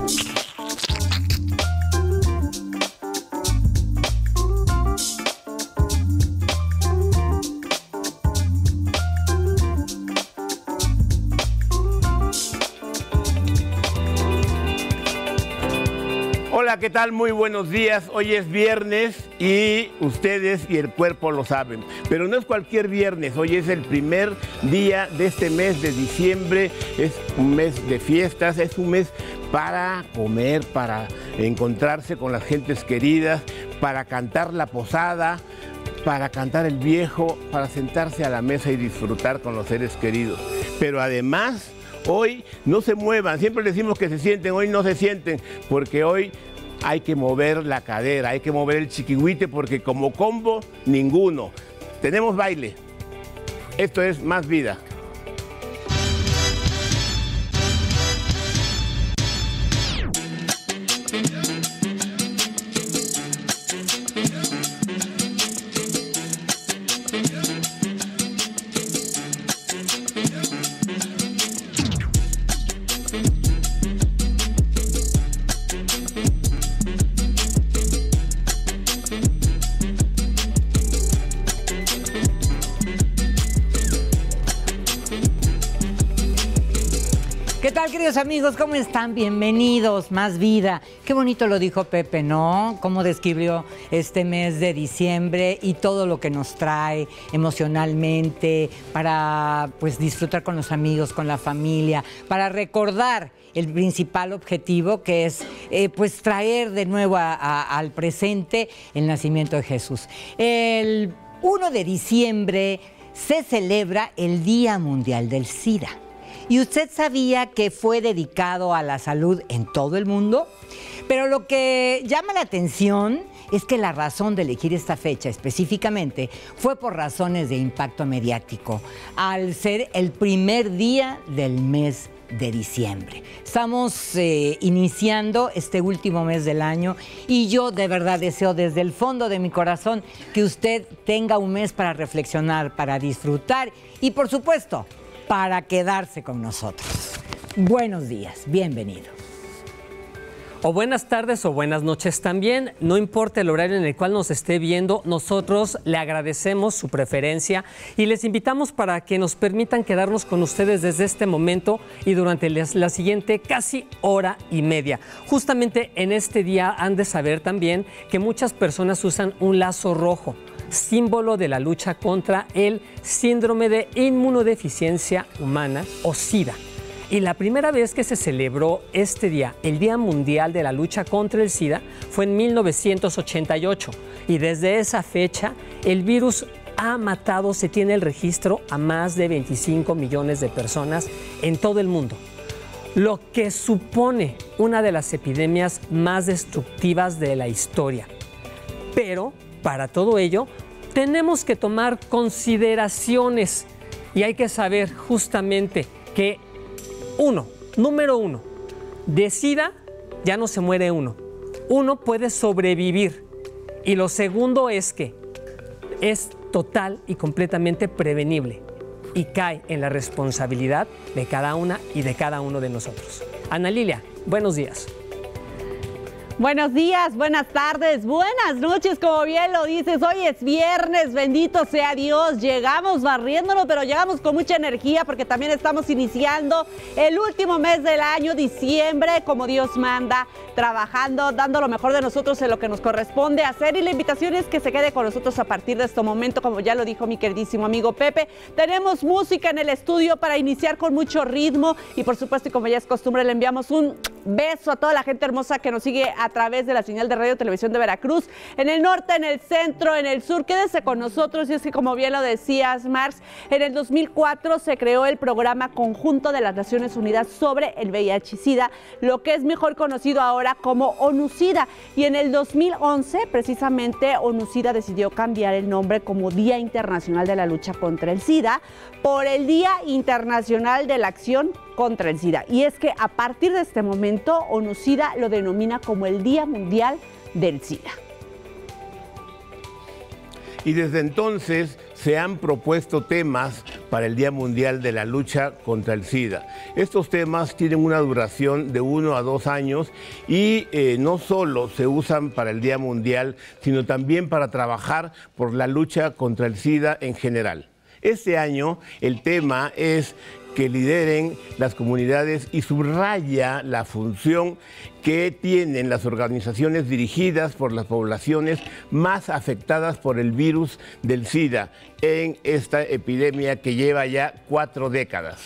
Hola, ¿qué tal? Muy buenos días. Hoy es viernes y ustedes y el cuerpo lo saben. Pero no es cualquier viernes, hoy es el primer día de este mes de diciembre. Es un mes de fiestas, es un mes para comer, para encontrarse con las gentes queridas, para cantar la posada, para cantar el viejo, para sentarse a la mesa y disfrutar con los seres queridos. Pero además, hoy no se muevan, siempre decimos que se sienten, hoy no se sienten, porque hoy hay que mover la cadera, hay que mover el chiquihuite, porque como combo, ninguno. Tenemos baile. Esto es Más Vida. ¿Qué tal, queridos amigos? ¿Cómo están? Bienvenidos, Más Vida. Qué bonito lo dijo Pepe, ¿no? Cómo describió este mes de diciembre y todo lo que nos trae emocionalmente para, pues, disfrutar con los amigos, con la familia, para recordar el principal objetivo, que es pues traer de nuevo al presente el nacimiento de Jesús. El 1 de diciembre se celebra el Día Mundial del SIDA. ¿Y usted sabía que fue dedicado a la salud en todo el mundo? Pero lo que llama la atención es que la razón de elegir esta fecha específicamente fue por razones de impacto mediático, al ser el primer día del mes de diciembre. Estamos iniciando este último mes del año y yo de verdad deseo desde el fondo de mi corazón que usted tenga un mes para reflexionar, para disfrutar y, por supuesto, para quedarse con nosotros. Buenos días, bienvenido. O buenas tardes o buenas noches también, no importa el horario en el cual nos esté viendo, nosotros le agradecemos su preferencia y les invitamos para que nos permitan quedarnos con ustedes desde este momento y durante la siguiente casi hora y media. Justamente en este día han de saber también que muchas personas usan un lazo rojo, símbolo de la lucha contra el síndrome de inmunodeficiencia humana o SIDA. Y la primera vez que se celebró este día, el Día Mundial de la Lucha contra el SIDA, fue en 1988. Y desde esa fecha, el virus ha matado, se tiene el registro, a más de 25 millones de personas en todo el mundo. Lo que supone una de las epidemias más destructivas de la historia. Pero para todo ello, tenemos que tomar consideraciones y hay que saber justamente que número uno, de SIDA ya no se muere uno. Uno puede sobrevivir. Y lo segundo es que es total y completamente prevenible y cae en la responsabilidad de cada una y de cada uno de nosotros. Ana Lilia, buenos días. Buenos días, buenas tardes, buenas noches, como bien lo dices, hoy es viernes, bendito sea Dios, llegamos barriéndolo, pero llegamos con mucha energía porque también estamos iniciando el último mes del año, diciembre, como Dios manda, trabajando, dando lo mejor de nosotros en lo que nos corresponde hacer y la invitación es que se quede con nosotros a partir de este momento, como ya lo dijo mi queridísimo amigo Pepe, tenemos música en el estudio para iniciar con mucho ritmo y por supuesto, y como ya es costumbre, le enviamos un beso a toda la gente hermosa que nos sigue a través de la señal de Radio y Televisión de Veracruz, en el norte, en el centro, en el sur. Quédese con nosotros y es que, como bien lo decías, Marx, en el 2004 se creó el Programa Conjunto de las Naciones Unidas sobre el VIH-Sida, lo que es mejor conocido ahora como ONU-SIDA. Y en el 2011, precisamente, ONU-SIDA decidió cambiar el nombre como Día Internacional de la Lucha contra el SIDA por el Día Internacional de la Acción contra el SIDA. Y es que a partir de este momento, ONU-SIDA lo denomina como el Día Mundial del SIDA. y desde entonces se han propuesto temas para el Día Mundial de la Lucha contra el SIDA. Estos temas tienen una duración de 1 a 2 años y no solo se usan para el Día Mundial, sino también para trabajar por la lucha contra el SIDA en general. Este año el tema es que lideren las comunidades y subraya la función que tienen las organizaciones dirigidas por las poblaciones más afectadas por el virus del SIDA en esta epidemia que lleva ya 4 décadas.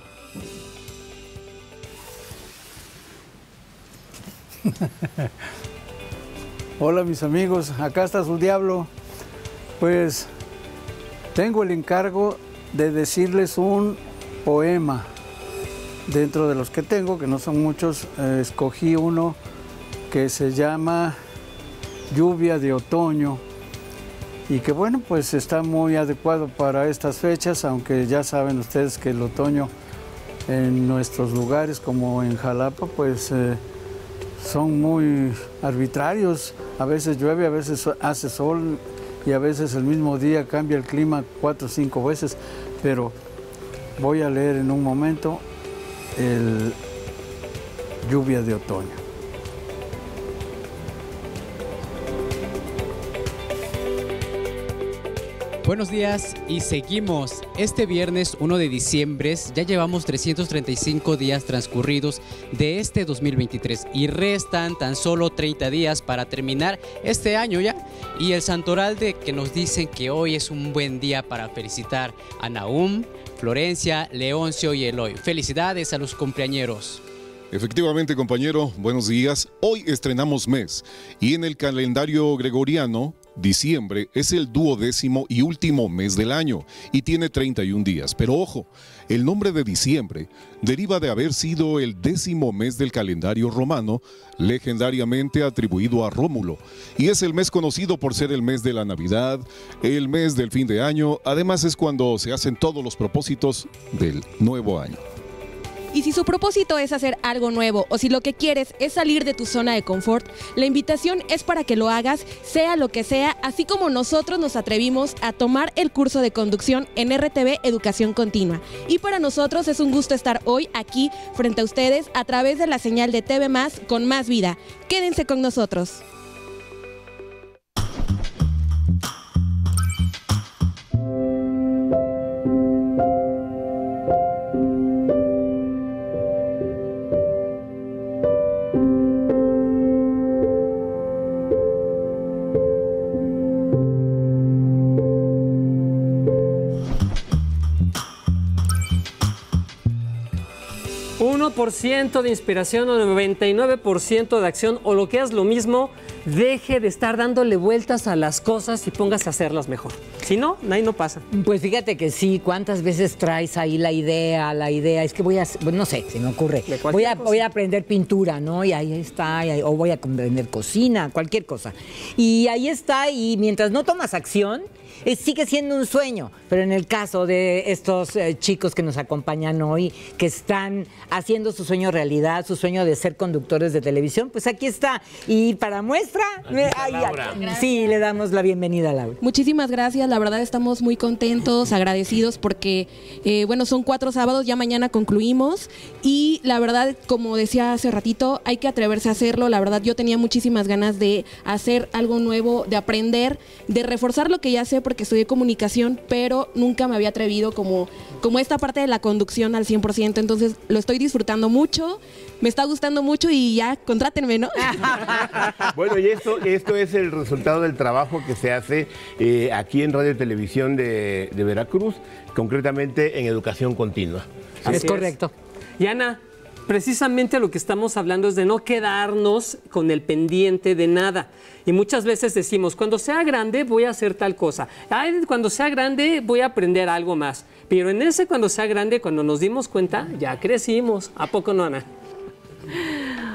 Hola mis amigos, acá está su diablo. Pues tengo el encargo de decirles un poema. Dentro de los que tengo, que no son muchos, escogí uno que se llama Lluvia de Otoño y que bueno, pues está muy adecuado para estas fechas, aunque ya saben ustedes que el otoño en nuestros lugares como en Jalapa pues son muy arbitrarios. A veces llueve, a veces hace sol y a veces el mismo día cambia el clima 4 o 5 veces, pero voy a leer en un momento el Lluvia de Otoño. Buenos días y seguimos. Este viernes 1 de diciembre ya llevamos 335 días transcurridos de este 2023 y restan tan solo 30 días para terminar este año ya. Y el santoral de que nos dicen que hoy es un buen día para felicitar a Nahum, Florencia, Leoncio y Eloy. Felicidades a los cumpleañeros. Efectivamente, compañero, buenos días. Hoy estrenamos mes y en el calendario gregoriano, diciembre es el 12º y último mes del año y tiene 31 días. Pero ojo, el nombre de diciembre deriva de haber sido el 10º mes del calendario romano, legendariamente atribuido a Rómulo. Y es el mes conocido por ser el mes de la Navidad, el mes del fin de año. Además es cuando se hacen todos los propósitos del nuevo año. Y si su propósito es hacer algo nuevo o si lo que quieres es salir de tu zona de confort, la invitación es para que lo hagas, sea lo que sea, así como nosotros nos atrevimos a tomar el curso de conducción en RTV Educación Continua. Y para nosotros es un gusto estar hoy aquí frente a ustedes a través de la señal de TV Más con Más Vida. Quédense con nosotros. %, de inspiración o 99% de acción, o lo que es lo mismo, deje de estar dándole vueltas a las cosas y póngase a hacerlas mejor. Si no, ahí no pasa. Pues fíjate que sí, ¿cuántas veces traes ahí la idea? Es que voy a, no sé, se me ocurre, voy a aprender pintura, ¿no? Y ahí está, o voy a aprender cocina, cualquier cosa. Y ahí está, y mientras no tomas acción, sigue siendo un sueño. Pero en el caso de estos chicos que nos acompañan hoy, que están haciendo su sueño realidad, su sueño de ser conductores de televisión, pues aquí está. Y para muestra, sí, le damos la bienvenida a Laura. Muchísimas gracias, la verdad estamos muy contentos, agradecidos porque, bueno, son 4 sábados, ya mañana concluimos y la verdad, como decía hace ratito, hay que atreverse a hacerlo. La verdad, yo tenía muchísimas ganas de hacer algo nuevo, de aprender, de reforzar lo que ya sé porque estudié comunicación, pero nunca me había atrevido como esta parte de la conducción al 100%, entonces lo estoy disfrutando mucho, me está gustando mucho y ya, contrátenme, ¿no? Bueno, y esto es el resultado del trabajo que se hace aquí en Radio y Televisión de Veracruz, concretamente en Educación Continua. Así es correcto. Y Ana, precisamente lo que estamos hablando es de no quedarnos con el pendiente de nada. Y muchas veces decimos, cuando sea grande voy a hacer tal cosa. Ay, cuando sea grande voy a aprender algo más. Pero en ese cuando sea grande, cuando nos dimos cuenta, ya crecimos. ¿A poco no, Ana?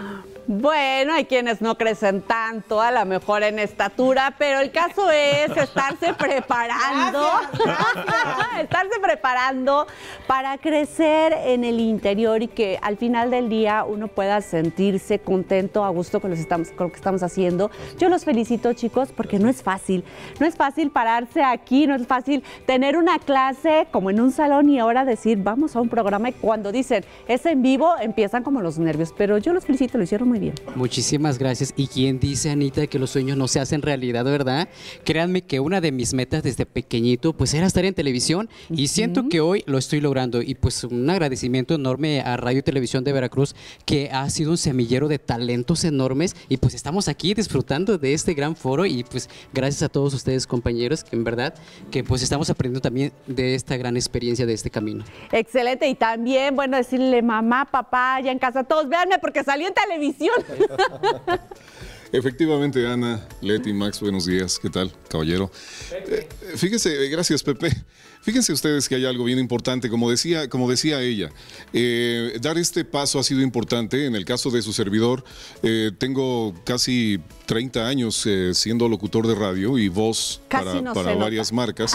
Bueno, hay quienes no crecen tanto, a lo mejor en estatura, pero el caso es estarse preparando, estarse preparando para crecer en el interior y que al final del día uno pueda sentirse contento, a gusto con lo que estamos haciendo. Yo los felicito, chicos, porque no es fácil pararse aquí, no es fácil tener una clase como en un salón y ahora decir, vamos a un programa, y cuando dicen, es en vivo, empiezan como los nervios, pero yo los felicito, lo hicieron muy bien. Muchísimas gracias. ¿Y quién dice, Anita, que los sueños no se hacen realidad, verdad? Créanme que una de mis metas desde pequeñito pues era estar en televisión y siento que hoy lo estoy logrando, y pues un agradecimiento enorme a Radio y Televisión de Veracruz, que ha sido un semillero de talentos enormes, y pues estamos aquí disfrutando de este gran foro, y pues gracias a todos ustedes, compañeros, que en verdad que pues estamos aprendiendo también de esta gran experiencia, de este camino. Excelente, y también, bueno, decirle mamá, papá, ya en casa, todos véanme porque salí en televisión. Efectivamente, Ana, Leti, Max, buenos días. ¿Qué tal, caballero? Fíjense, gracias, Pepe. Fíjense ustedes que hay algo bien importante, como decía ella, dar este paso ha sido importante. En el caso de su servidor, tengo casi 30 años siendo locutor de radio y voz para varias marcas.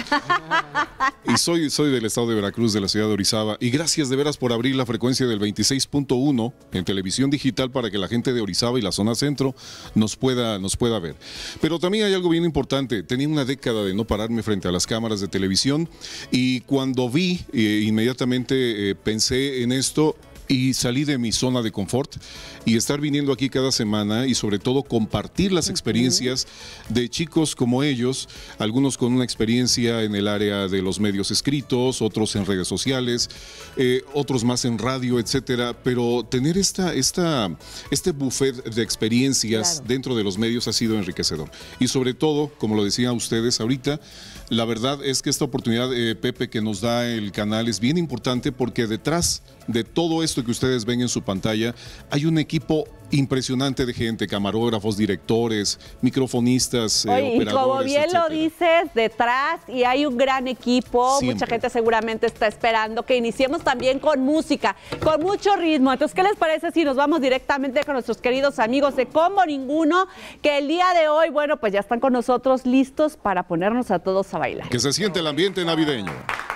Y soy del estado de Veracruz, de la ciudad de Orizaba. Y gracias de veras por abrir la frecuencia del 26.1 en televisión digital para que la gente de Orizaba y la zona centro nos pueda ver. Pero también hay algo bien importante. Tenía una década de no pararme frente a las cámaras de televisión. Y cuando vi, inmediatamente pensé en esto y salí de mi zona de confort, y estar viniendo aquí cada semana y sobre todo compartir las experiencias de chicos como ellos, algunos con una experiencia en el área de los medios escritos, otros en redes sociales, otros más en radio, etcétera, pero tener este buffet de experiencias dentro de los medios ha sido enriquecedor. Y sobre todo, como lo decían ustedes ahorita, la verdad es que esta oportunidad, Pepe, que nos da el canal es bien importante, porque detrás de todo esto que ustedes ven en su pantalla hay un equipo impresionante de gente, camarógrafos, directores, microfonistas, operadores, y como bien etcétera. lo dices, detrás y hay un gran equipo. Siempre. Mucha gente seguramente está esperando que iniciemos también con música, con mucho ritmo. Entonces, ¿qué les parece si nos vamos directamente con nuestros queridos amigos de Como Ninguno, que el día de hoy, bueno, pues ya están con nosotros listos para ponernos a todos a bailar? Que se siente el ambiente navideño.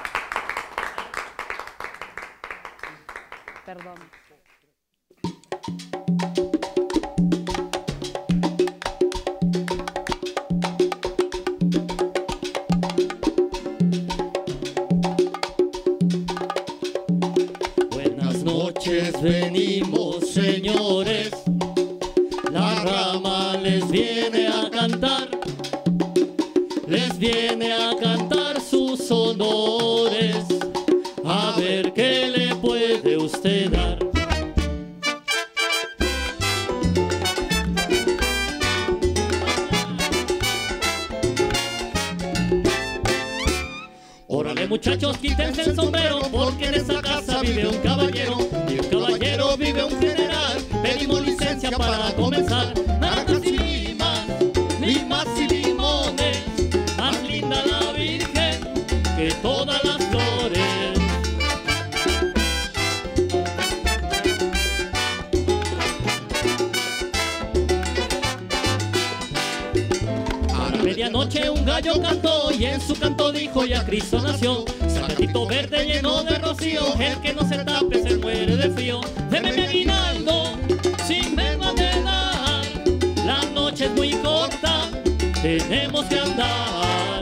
Perdón. Buenas noches, venimos, señores. La rama les viene a cantar. Les viene a cantar sus honores. A ver qué le puede usted dar. Órale, muchachos, quítense el sombrero, porque en esa casa vive un caballero, y un caballero vive un general. Pedimos licencia para comenzar. Naranjas y limas y limones, más linda la Virgen que todas las flores. A la medianoche un gallo cantó y en su canto dijo: ya Cristo nació. Zapatito verde lleno de rocío, el que no se tape se muere de frío. Deme mi aguinaldo, si me va a dar. La noche es muy corta, tenemos que andar.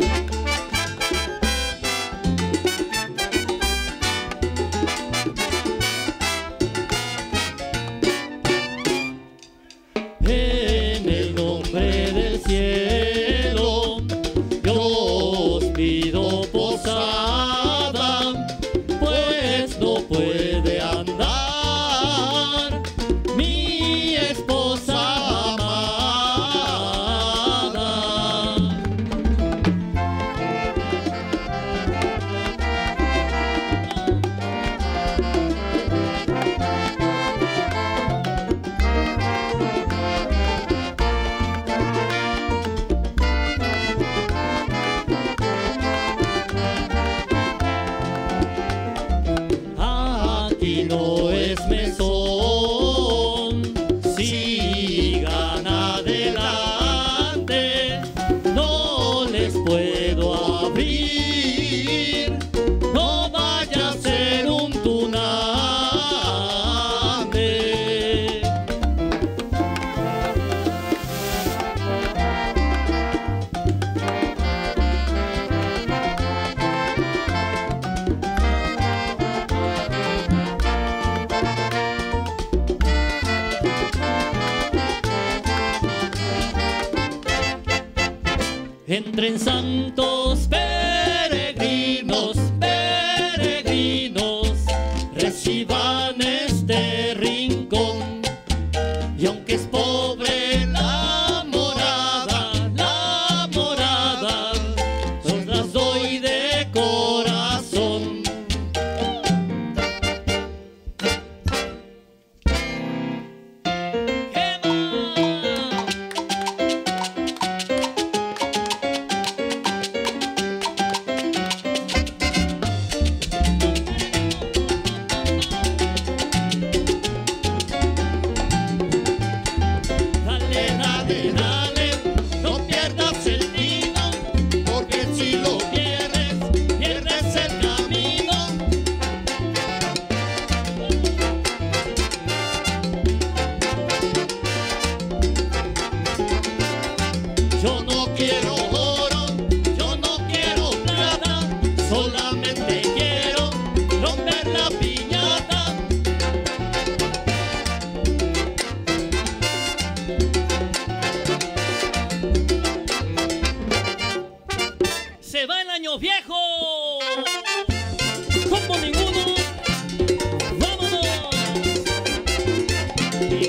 En el nombre del cielo, yo os pido posada, pues no puede andar mi esposa amada. sigan adelante, no les puedo abrir, no vaya a ser un tunante. Entren santos peregrinos, peregrinos, reciban este rincón. Y aunque es pobre la morada, os las doy de corazón. Yo no quiero oro, yo no quiero plata, solamente quiero romper la piñata. Se va el año viejo, como ninguno, vámonos. Y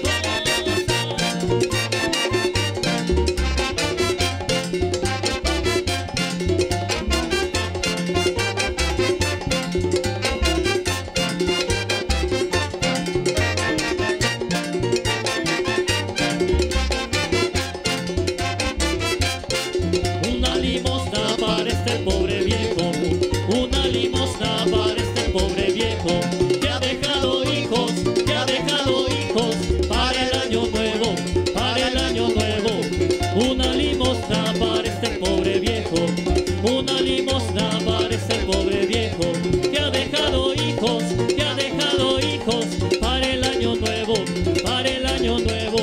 una limosna para este pobre viejo, una limosna para este pobre viejo, que ha dejado hijos, para el año nuevo, para el año nuevo. Una limosna para este pobre viejo, una limosna para este pobre viejo, que ha dejado hijos, para el año nuevo, para el año nuevo.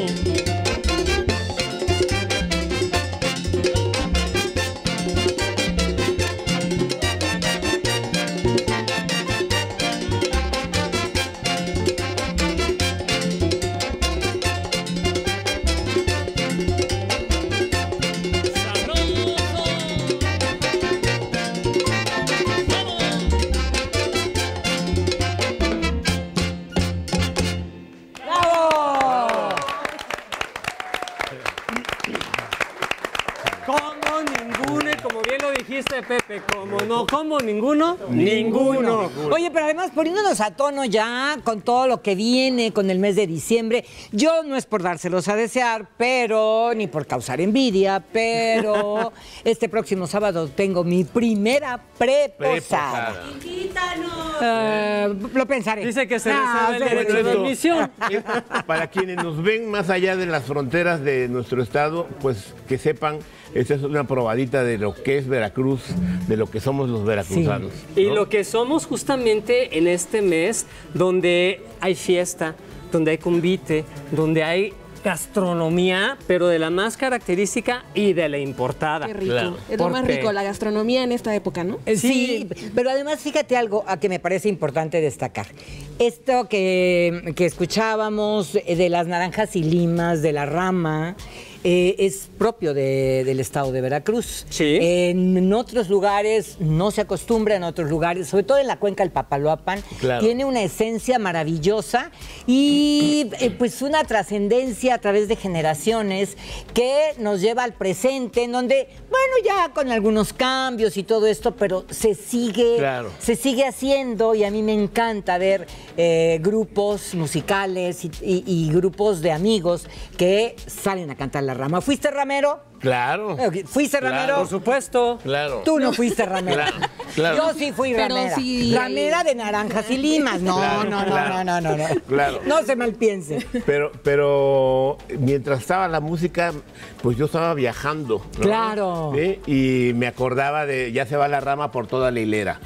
Como ninguno, y como bien lo dijiste, Pepe, como no, como ninguno, ninguno. Oye, pero además poniéndonos a tono ya con todo lo que viene con el mes de diciembre, yo no es por dárselos a desear, pero ni por causar envidia, pero este próximo sábado tengo mi primera preposada. Lo pensaré. Dice que se reserva el derecho de admisión. Para quienes nos ven más allá de las fronteras de nuestro estado, pues que sepan, esta es una probadita de lo que es Veracruz, de lo que somos los veracruzanos. Sí. ¿no? Y lo que somos justamente en este mes, donde hay fiesta, donde hay convite, donde hay gastronomía, pero de la más característica y de la importada. Qué rico. Claro. Es lo más rico, la gastronomía en esta época, ¿no? Sí, pero además fíjate algo a que me parece importante destacar. Esto que escuchábamos de las naranjas y limas, de la rama, es propio del estado de Veracruz. Sí. En otros lugares no se acostumbra, en otros lugares, sobre todo en la cuenca del Papaloapan, claro, tiene una esencia maravillosa y pues una trascendencia a través de generaciones que nos lleva al presente, en donde, bueno, ya con algunos cambios y todo esto, pero se sigue haciendo, y a mí me encanta ver grupos musicales y grupos de amigos que salen a cantar la rama. ¿Fuiste ramero? Claro. ¿Fuiste ramero? Por supuesto. Claro. Tú no fuiste ramera. Claro. Yo sí fui Pero ramera. sí. Ramera de naranjas y limas. No, Claro, no, claro. no. Claro. No se malpiense. Pero mientras estaba la música, pues yo estaba viajando, ¿no? Claro. ¿Sí? Y me acordaba de Ya se va la rama por toda la hilera.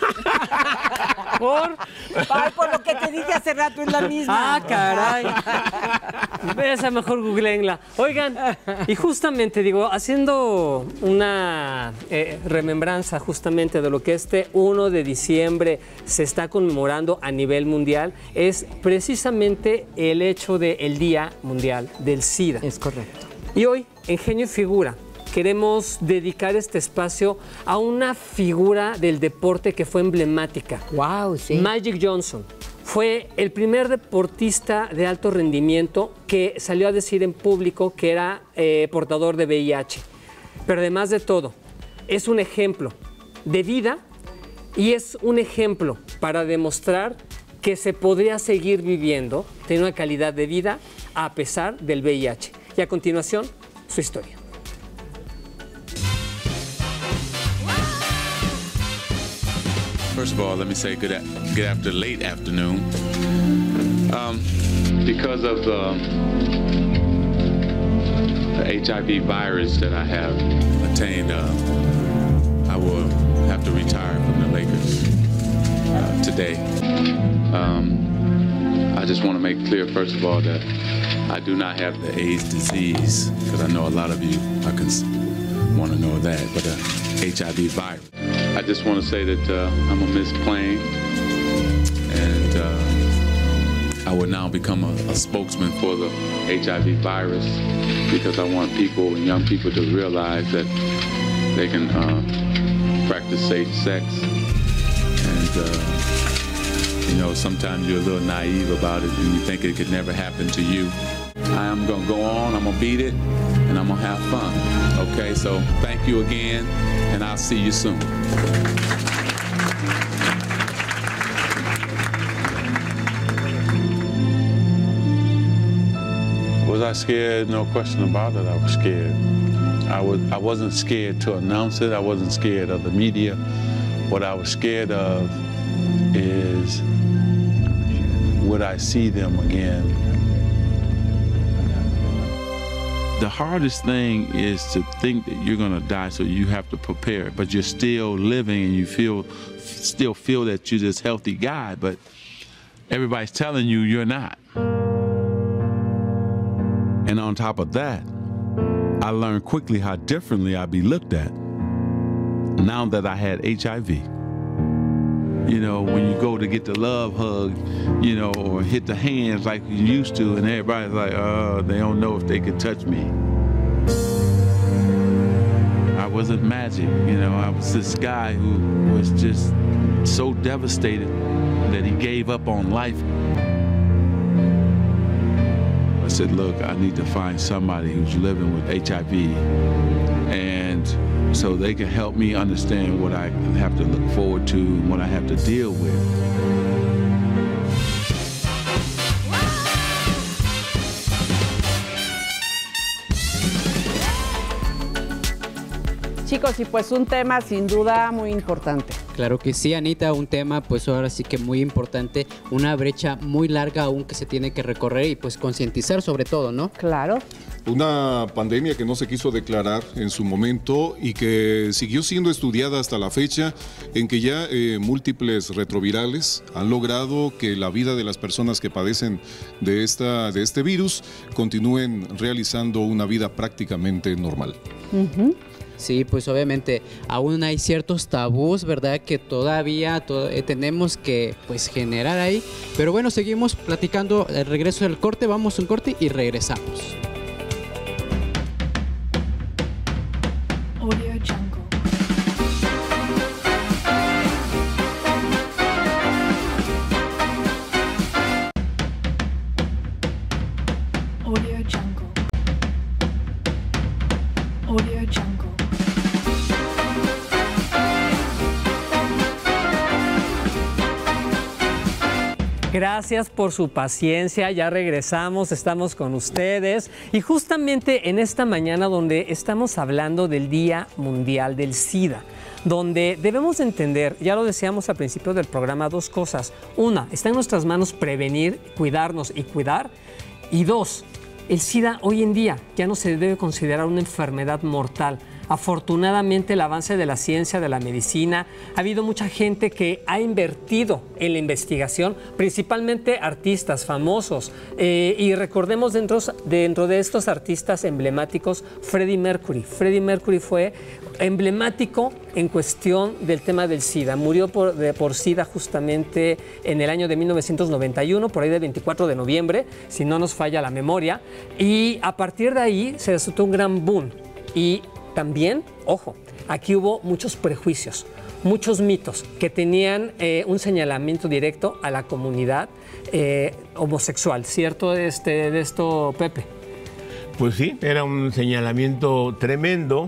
Ay, por lo que te dije hace rato es la misma. Ah, caray. Esa mejor googleenla. Oigan, y justamente digo, haciendo una remembranza justamente de lo que este 1 de diciembre se está conmemorando a nivel mundial, es precisamente el hecho del Día Mundial del SIDA. Es correcto. Y hoy, en Genio y Figura, queremos dedicar este espacio a una figura del deporte que fue emblemática. Wow, sí. Magic Johnson fue el primer deportista de alto rendimiento que salió a decir en público que era portador de VIH. Pero además de todo, es un ejemplo de vida y es un ejemplo para demostrar que se podría seguir viviendo, tener una calidad de vida a pesar del VIH. Y a continuación, su historia. First of all, let me say good after late afternoon. Because of the HIV virus that I have attained, I will have to retire from the Lakers today. I just want to make clear, first of all, that I do not have the AIDS disease, because I know a lot of you want to know that, but HIV virus. I just want to say that I'm going to miss playing, and I will now become a spokesman for the HIV virus, because I want people and young people to realize that they can practice safe sex. And, you know, sometimes you're a little naive about it and you think it could never happen to you. I am going to go on, I'm going to beat it, and I'm going to have fun. Okay, so thank you again, and I'll see you soon. Was I scared? No question about it, I was scared. I wasn't scared to announce it. I wasn't scared of the media. What I was scared of is, would I see them again? The hardest thing is to think that you're going to die, so you have to prepare, but you're still living and you still feel that you're this healthy guy, but everybody's telling you you're not. And on top of that, I learned quickly how differently I'd be looked at now that I had HIV. You know, when you go to get the love hug, you know, or hit the hands like you used to, and everybody's like, they don't know if they can touch me. I wasn't magic, you know, I was this guy who was just so devastated that he gave up on life. I said, look, I need to find somebody who's living with HIV, and so they can help me understand what I have to look forward to and what I have to deal with. Chicos, y pues un tema sin duda muy importante. Claro que sí, Anita, un tema pues ahora sí que muy importante, una brecha muy larga aún que se tiene que recorrer y pues concientizar sobre todo, ¿no? Claro. Una pandemia que no se quiso declarar en su momento y que siguió siendo estudiada hasta la fecha, en que ya múltiples retrovirales han logrado que la vida de las personas que padecen de este virus continúen realizando una vida prácticamente normal. Sí, pues obviamente aún hay ciertos tabús, ¿verdad? Que todavía tenemos que pues generar ahí. Pero bueno, seguimos platicando el regreso del corte, vamos a un corte y regresamos. Audio Jungle. Audio Jungle. Audio Jungle. Gracias por su paciencia, ya regresamos, estamos con ustedes y justamente en esta mañana donde estamos hablando del Día Mundial del SIDA, donde debemos entender, ya lo decíamos al principio del programa, dos cosas. Una, está en nuestras manos prevenir, cuidarnos y cuidar. Y dos, el SIDA hoy en día ya no se debe considerar una enfermedad mortal. Afortunadamente el avance de la ciencia, de la medicina, ha habido mucha gente que ha invertido en la investigación, principalmente artistas famosos. Y recordemos dentro de estos artistas emblemáticos, Freddie Mercury. Freddie Mercury fue emblemático en cuestión del tema del SIDA. Murió por SIDA justamente en el año de 1991, por ahí del 24 de noviembre, si no nos falla la memoria. Y a partir de ahí se desató un gran boom. Y también, ojo, aquí hubo muchos prejuicios, muchos mitos que tenían un señalamiento directo a la comunidad homosexual, ¿cierto de esto, Pepe? Pues sí, era un señalamiento tremendo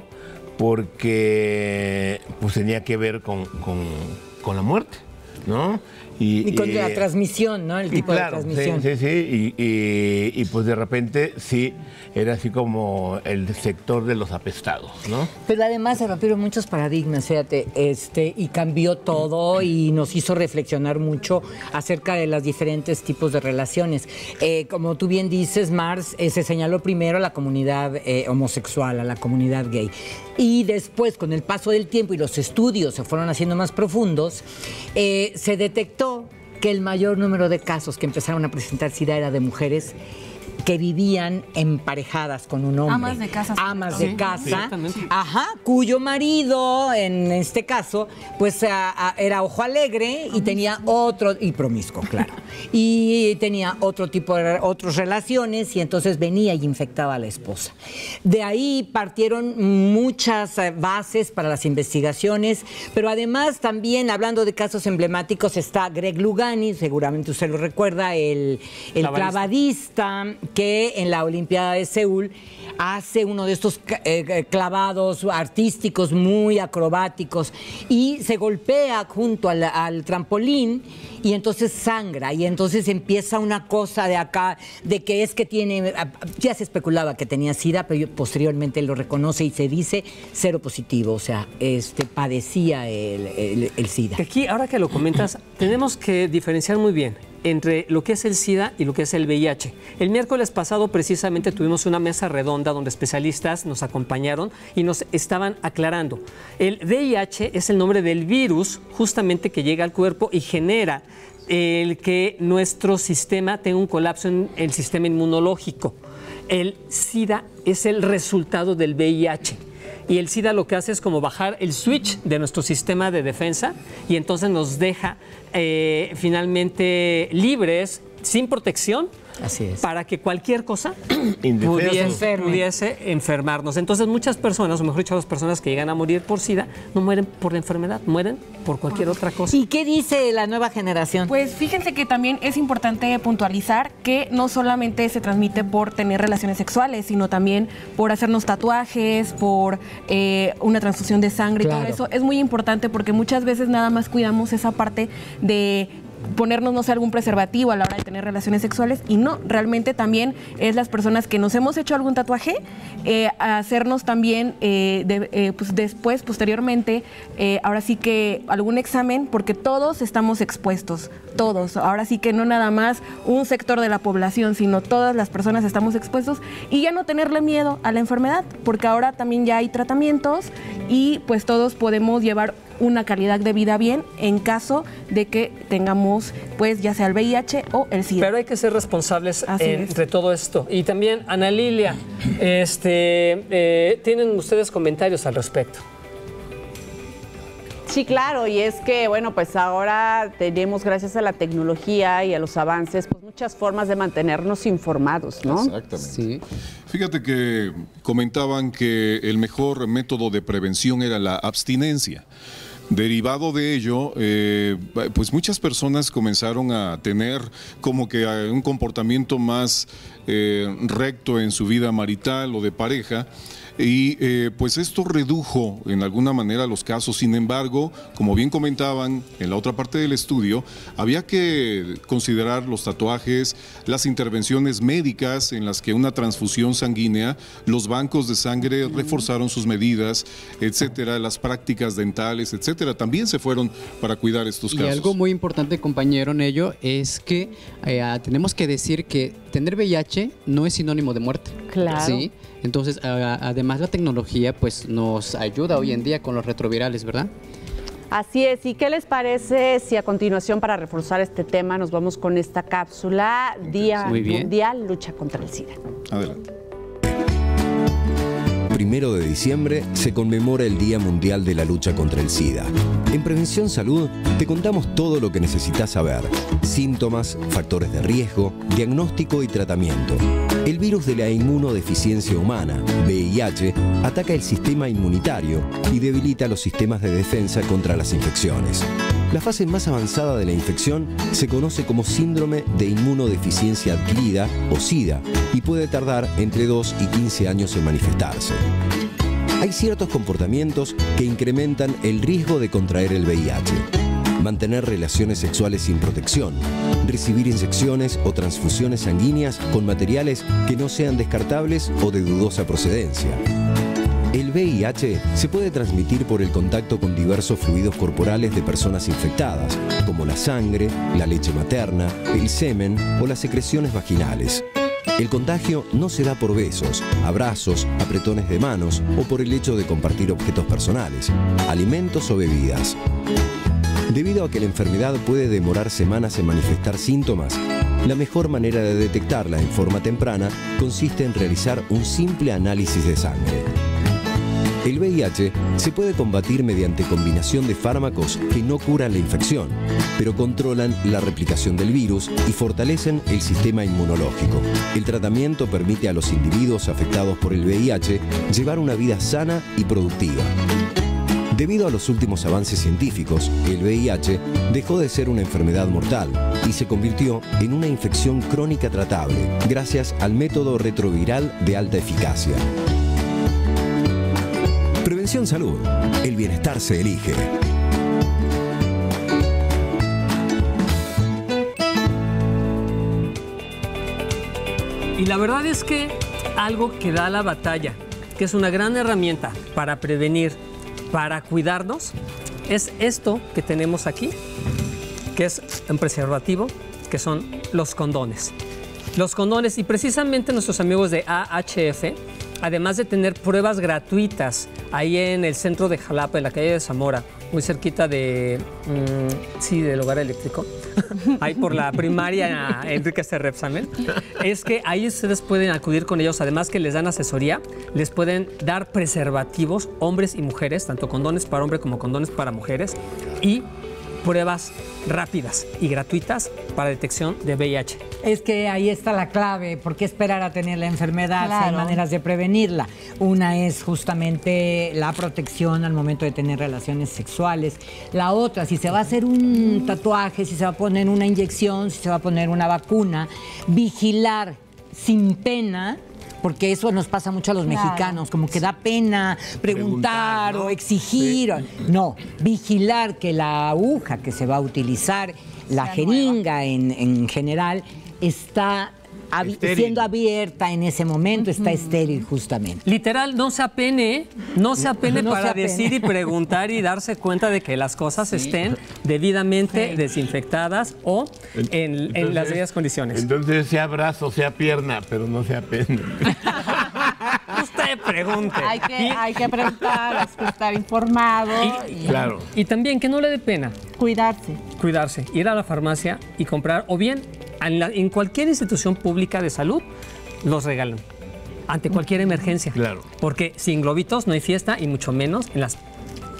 porque pues tenía que ver con la muerte, ¿no? Y con la transmisión, ¿no? El tipo de transmisión. Sí. Y pues de repente sí, era así como el sector de los apestados, ¿no? Pero además se rompieron muchos paradigmas, fíjate, y cambió todo y nos hizo reflexionar mucho acerca de los diferentes tipos de relaciones. Como tú bien dices, Mars, se señaló primero a la comunidad homosexual, a la comunidad gay. Y después, con el paso del tiempo y los estudios se fueron haciendo más profundos, se detectó que el mayor número de casos que empezaron a presentar SIDA era de mujeres que vivían emparejadas con un hombre. Amas de casa. Amas de casa, ajá, cuyo marido, en este caso, pues era ojo alegre y tenía otro, y promiscuo, claro, y tenía otro tipo de otras relaciones y entonces venía y infectaba a la esposa. De ahí partieron muchas bases para las investigaciones, pero además también, hablando de casos emblemáticos, está Greg Lugani, seguramente usted lo recuerda, el clavadista que en la Olimpiada de Seúl hace uno de estos clavados artísticos muy acrobáticos y se golpea junto al trampolín y entonces sangra y entonces empieza una cosa de acá, de que es que tiene, ya se especulaba que tenía SIDA, pero posteriormente lo reconoce y se dice cero positivo, o sea, padecía el SIDA. Aquí, ahora que lo comentas, tenemos que diferenciar muy bien entre lo que es el SIDA y lo que es el VIH. El miércoles pasado precisamente tuvimos una mesa redonda donde especialistas nos acompañaron y nos estaban aclarando. El VIH es el nombre del virus justamente que llega al cuerpo y genera el que nuestro sistema tenga un colapso en el sistema inmunológico. El SIDA es el resultado del VIH. Y el SIDA lo que hace es como bajar el switch de nuestro sistema de defensa y entonces nos deja finalmente libres, sin protección, así es, para que cualquier cosa pudiese enfermarnos. Entonces muchas personas, o mejor dicho, las personas que llegan a morir por SIDA, no mueren por la enfermedad, mueren por cualquier otra cosa. ¿Y qué dice la nueva generación? Pues fíjense que también es importante puntualizar que no solamente se transmite por tener relaciones sexuales, sino también por hacernos tatuajes, por una transfusión de sangre, claro, y todo eso es muy importante porque muchas veces nada más cuidamos esa parte de ponernos, no sé, algún preservativo a la hora de tener relaciones sexuales y no, realmente también es las personas que nos hemos hecho algún tatuaje, hacernos también pues después, posteriormente, ahora sí que algún examen, porque todos estamos expuestos, todos, ahora sí que no nada más un sector de la población, sino todas las personas estamos expuestos y ya no tenerle miedo a la enfermedad, porque ahora también ya hay tratamientos y pues todos podemos llevar una calidad de vida bien en caso de que tengamos pues ya sea el VIH o el SIDA. Pero hay que ser responsables entre todo esto. Y también, Ana Lilia, ¿tienen ustedes comentarios al respecto? Sí, claro, y es que, bueno, pues ahora tenemos, gracias a la tecnología y a los avances, pues muchas formas de mantenernos informados, ¿no? Exactamente. Sí. Fíjate que comentaban que el mejor método de prevención era la abstinencia. Derivado de ello, pues muchas personas comenzaron a tener como que un comportamiento más recto en su vida marital o de pareja, y pues esto redujo en alguna manera los casos. Sin embargo, como bien comentaban en la otra parte del estudio, había que considerar los tatuajes, las intervenciones médicas en las que una transfusión sanguínea, los bancos de sangre reforzaron sus medidas, etcétera, las prácticas dentales, etcétera, también se fueron para cuidar estos casos. Y algo muy importante, compañero, en ello es que tenemos que decir que tener VIH no es sinónimo de muerte. Claro. ¿Sí? Entonces, además la tecnología pues nos ayuda hoy en día con los retrovirales, ¿verdad? Así es. ¿Y qué les parece si a continuación, para reforzar este tema, nos vamos con esta cápsula Día Mundial Lucha contra el SIDA? Adelante. 1 de diciembre se conmemora el Día Mundial de la Lucha contra el SIDA. En Prevención Salud te contamos todo lo que necesitas saber: síntomas, factores de riesgo, diagnóstico y tratamiento. El virus de la inmunodeficiencia humana, VIH, ataca el sistema inmunitario y debilita los sistemas de defensa contra las infecciones. La fase más avanzada de la infección se conoce como síndrome de inmunodeficiencia adquirida o SIDA y puede tardar entre 2 y 15 años en manifestarse. Hay ciertos comportamientos que incrementan el riesgo de contraer el VIH. Mantener relaciones sexuales sin protección, recibir inyecciones o transfusiones sanguíneas con materiales que no sean descartables o de dudosa procedencia. El VIH se puede transmitir por el contacto con diversos fluidos corporales de personas infectadas, como la sangre, la leche materna, el semen o las secreciones vaginales. El contagio no se da por besos, abrazos, apretones de manos o por el hecho de compartir objetos personales, alimentos o bebidas. Debido a que la enfermedad puede demorar semanas en manifestar síntomas, la mejor manera de detectarla en forma temprana consiste en realizar un simple análisis de sangre. El VIH se puede combatir mediante combinación de fármacos que no curan la infección, pero controlan la replicación del virus y fortalecen el sistema inmunológico. El tratamiento permite a los individuos afectados por el VIH llevar una vida sana y productiva. Debido a los últimos avances científicos, el VIH dejó de ser una enfermedad mortal y se convirtió en una infección crónica tratable, gracias al método retroviral de alta eficacia. Prevención Salud. El bienestar se elige. Y la verdad es que algo que da la batalla, que es una gran herramienta para prevenir, para cuidarnos, es esto que tenemos aquí, que es un preservativo, que son los condones. Los condones, y precisamente nuestros amigos de AHF, además de tener pruebas gratuitas ahí en el centro de Jalapa, en la calle de Zamora, muy cerquita de, del hogar eléctrico, ahí por la primaria Enrique Cerrepsamen, es que ahí ustedes pueden acudir con ellos, además que les dan asesoría, les pueden dar preservativos, hombres y mujeres, tanto condones para hombres como condones para mujeres, y pruebas rápidas y gratuitas para detección de VIH. Es que ahí está la clave. ¿Por qué esperar a tener la enfermedad? Claro. Hay maneras de prevenirla. Una es justamente la protección al momento de tener relaciones sexuales. La otra, si se va a hacer un tatuaje, si se va a poner una inyección, si se va a poner una vacuna, vigilar sin pena. Porque eso nos pasa mucho a los mexicanos, como que da pena preguntar, ¿no? O exigir. Sí. No, vigilar que la aguja que se va a utilizar, la jeringa en general, está siendo abierta en ese momento, está estéril justamente. Literal, no se apene para decir y preguntar y darse cuenta de que las cosas estén debidamente desinfectadas o en las debidas condiciones. Entonces, sea brazo, sea pierna, pero no sea apene. Usted pregunte. Hay que preguntar, hay que estar informado. Claro. Y también que no le dé pena. Cuidarse, ir a la farmacia y comprar, o bien en cualquier institución pública de salud, los regalan ante cualquier emergencia. Claro. Porque sin globitos no hay fiesta y mucho menos en las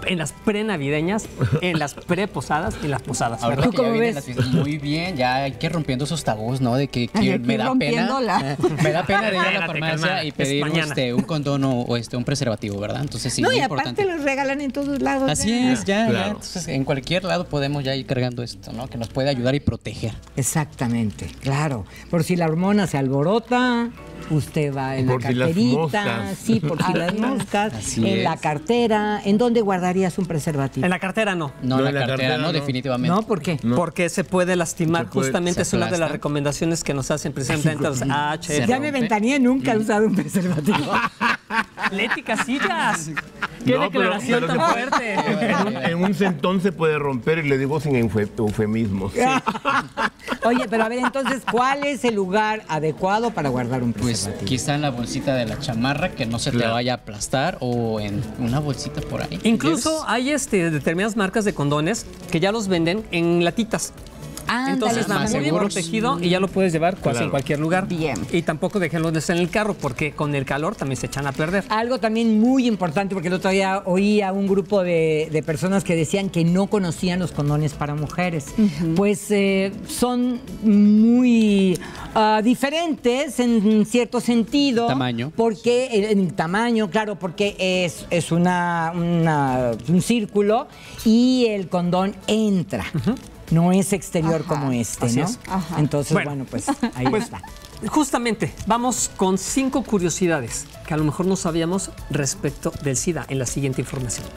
en las prenavideñas, en las preposadas y en las posadas. Ahora ¿verdad? que ya vienen las fiestas, muy bien, ya hay que ir rompiendo esos tabús, ¿no? De que me da pena. Me da pena ir a la farmacia y pedir un condón o un preservativo, ¿verdad? Entonces sí, No, muy y aparte importante. los regalan en todos lados. Así es, ya. Entonces, en cualquier lado podemos ya ir cargando esto, ¿no? Que nos puede ayudar y proteger. Exactamente, claro. Por si la hormona se alborota, usted va en la carterita, sí, por si las moscas, en la cartera. ¿En dónde guardarías un preservativo? En la cartera no. No, en la cartera no, definitivamente. ¿No? ¿Por qué? No. Porque se puede lastimar. Justamente es una de las recomendaciones que nos hacen precisamente los AHF. Ya me ventaneé, nunca he usado un preservativo. Leti Casillas. ¡Qué declaración tan fuerte! En un centón se puede romper y le digo sin eufemismos. Sí. Oye, pero a ver, entonces, ¿cuál es el lugar adecuado para guardar un preservativo? Pues quizá en la bolsita de la chamarra, que no se te vaya a aplastar, o en una bolsita por ahí. Incluso hay determinadas marcas de condones que ya los venden en latitas. Entonces está muy bien protegido y ya lo puedes llevar en cualquier lugar. Bien. Y tampoco déjenlo en el carro porque con el calor también se echan a perder. Algo también muy importante, porque el otro día oí a un grupo de personas que decían que no conocían los condones para mujeres. Pues son muy diferentes en cierto sentido. Tamaño. Porque en tamaño, claro, porque es un círculo y el condón entra. No es exterior como este, ¿no? Entonces, bueno, pues ahí está. Justamente, vamos con 5 curiosidades que a lo mejor no sabíamos respecto del SIDA en la siguiente información.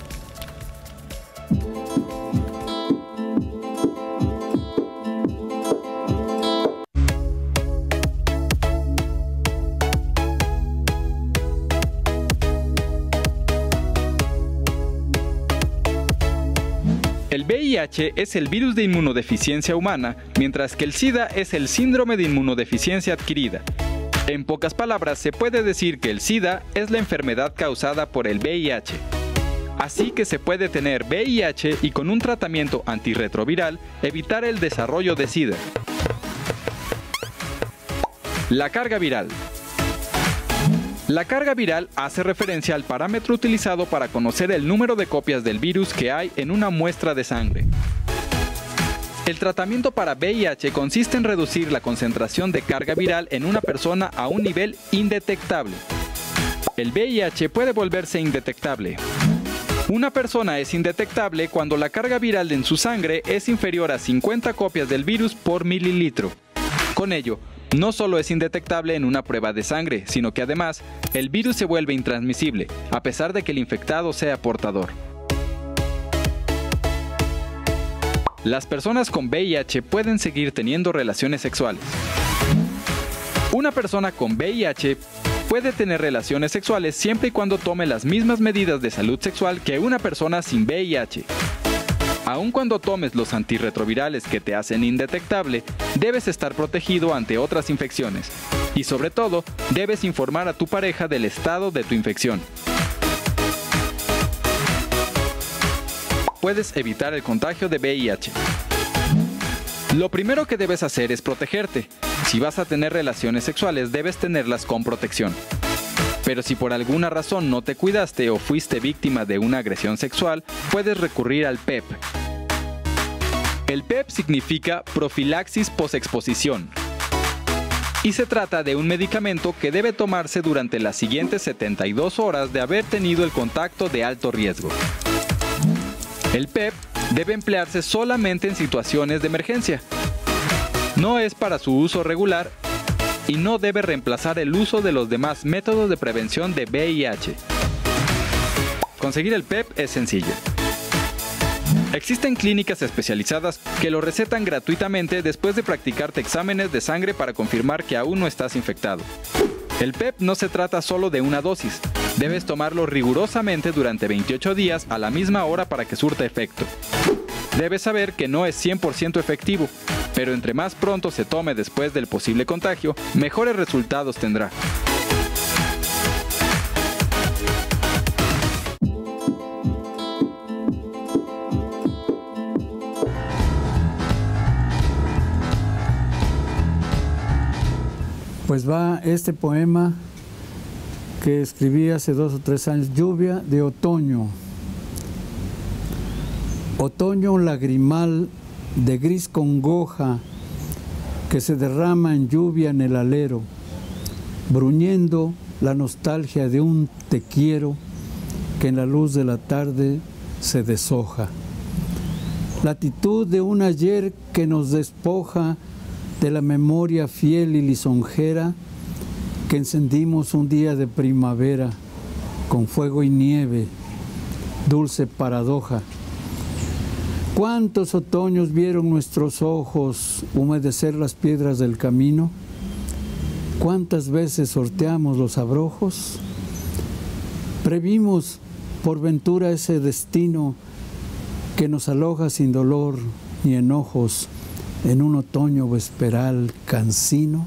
El VIH es el virus de inmunodeficiencia humana, mientras que el SIDA es el síndrome de inmunodeficiencia adquirida. En pocas palabras, se puede decir que el SIDA es la enfermedad causada por el VIH. Así que se puede tener VIH y con un tratamiento antirretroviral evitar el desarrollo de SIDA. La carga viral. La carga viral hace referencia al parámetro utilizado para conocer el número de copias del virus que hay en una muestra de sangre. El tratamiento para VIH consiste en reducir la concentración de carga viral en una persona a un nivel indetectable. El VIH puede volverse indetectable. Una persona es indetectable cuando la carga viral en su sangre es inferior a 50 copias del virus por mililitro. Con ello, no solo es indetectable en una prueba de sangre, sino que además el virus se vuelve intransmisible, a pesar de que el infectado sea portador. Las personas con VIH pueden seguir teniendo relaciones sexuales. Una persona con VIH puede tener relaciones sexuales siempre y cuando tome las mismas medidas de salud sexual que una persona sin VIH. Aun cuando tomes los antirretrovirales que te hacen indetectable, debes estar protegido ante otras infecciones. Y sobre todo, debes informar a tu pareja del estado de tu infección. Puedes evitar el contagio de VIH. Lo primero que debes hacer es protegerte. Si vas a tener relaciones sexuales, debes tenerlas con protección. Pero si por alguna razón no te cuidaste o fuiste víctima de una agresión sexual, puedes recurrir al PEP. El PEP significa profilaxis posexposición. Y se trata de un medicamento que debe tomarse durante las siguientes 72 horas de haber tenido el contacto de alto riesgo. El PEP debe emplearse solamente en situaciones de emergencia. No es para su uso regular y no debe reemplazar el uso de los demás métodos de prevención de VIH. Conseguir el PEP es sencillo. Existen clínicas especializadas que lo recetan gratuitamente después de practicarte exámenes de sangre para confirmar que aún no estás infectado. El PEP no se trata solo de una dosis. Debes tomarlo rigurosamente durante 28 días a la misma hora para que surta efecto. Debes saber que no es 100% efectivo, pero entre más pronto se tome después del posible contagio, mejores resultados tendrá. Pues va este poema que escribí hace 2 o 3 años, Lluvia de Otoño. Otoño lagrimal de gris congoja que se derrama en lluvia en el alero, bruñendo la nostalgia de un te quiero que en la luz de la tarde se deshoja. Latitud de un ayer que nos despoja de la memoria fiel y lisonjera que encendimos un día de primavera con fuego y nieve, dulce paradoja. ¿Cuántos otoños vieron nuestros ojos humedecer las piedras del camino? ¿Cuántas veces sorteamos los abrojos? Previmos por ventura ese destino que nos aloja sin dolor ni enojos en un otoño vesperal cansino.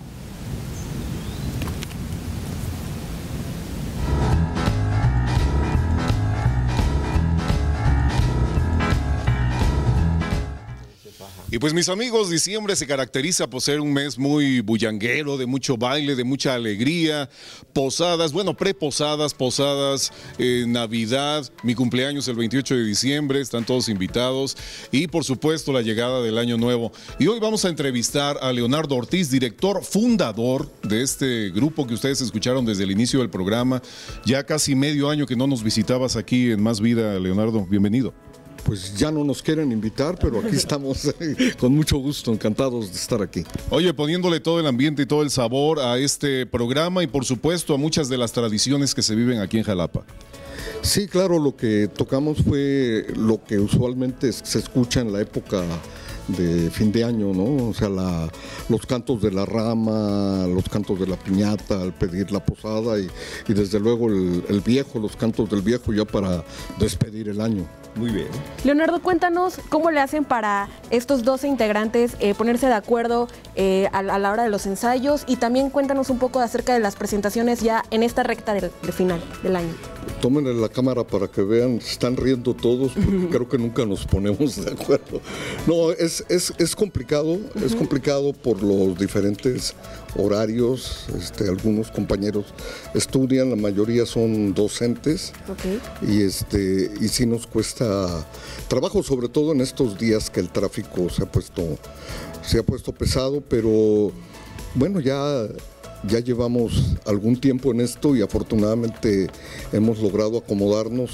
Y pues mis amigos, diciembre se caracteriza por ser un mes muy bullanguero, de mucho baile, de mucha alegría, posadas, bueno, preposadas, posadas, Navidad, mi cumpleaños el 28 de diciembre, están todos invitados y por supuesto la llegada del Año Nuevo. Y hoy vamos a entrevistar a Leonardo Ortiz, director fundador de este grupo que ustedes escucharon desde el inicio del programa. Ya casi medio año que no nos visitabas aquí en Más Vida, Leonardo, bienvenido. Pues ya no nos quieren invitar, pero aquí estamos con mucho gusto, encantados de estar aquí. Oye, poniéndole todo el ambiente y todo el sabor a este programa y por supuesto a muchas de las tradiciones que se viven aquí en Jalapa. Sí, claro, lo que tocamos fue lo que usualmente se escucha en la época de fin de año, ¿no? O sea, los cantos de la rama, los cantos de la piñata al pedir la posada y desde luego el viejo, los cantos del viejo ya para despedir el año. Muy bien. Leonardo, cuéntanos cómo le hacen para estos 12 integrantes ponerse de acuerdo a la hora de los ensayos y también cuéntanos un poco acerca de las presentaciones ya en esta recta de final del año. Tómenle la cámara para que vean, se están riendo todos porque creo que nunca nos ponemos de acuerdo. No, es complicado, es complicado por los diferentes horarios, algunos compañeros estudian, la mayoría son docentes. Y sí nos cuesta trabajo, sobre todo en estos días que el tráfico se ha puesto pesado, pero bueno, ya llevamos algún tiempo en esto y afortunadamente hemos logrado acomodarnos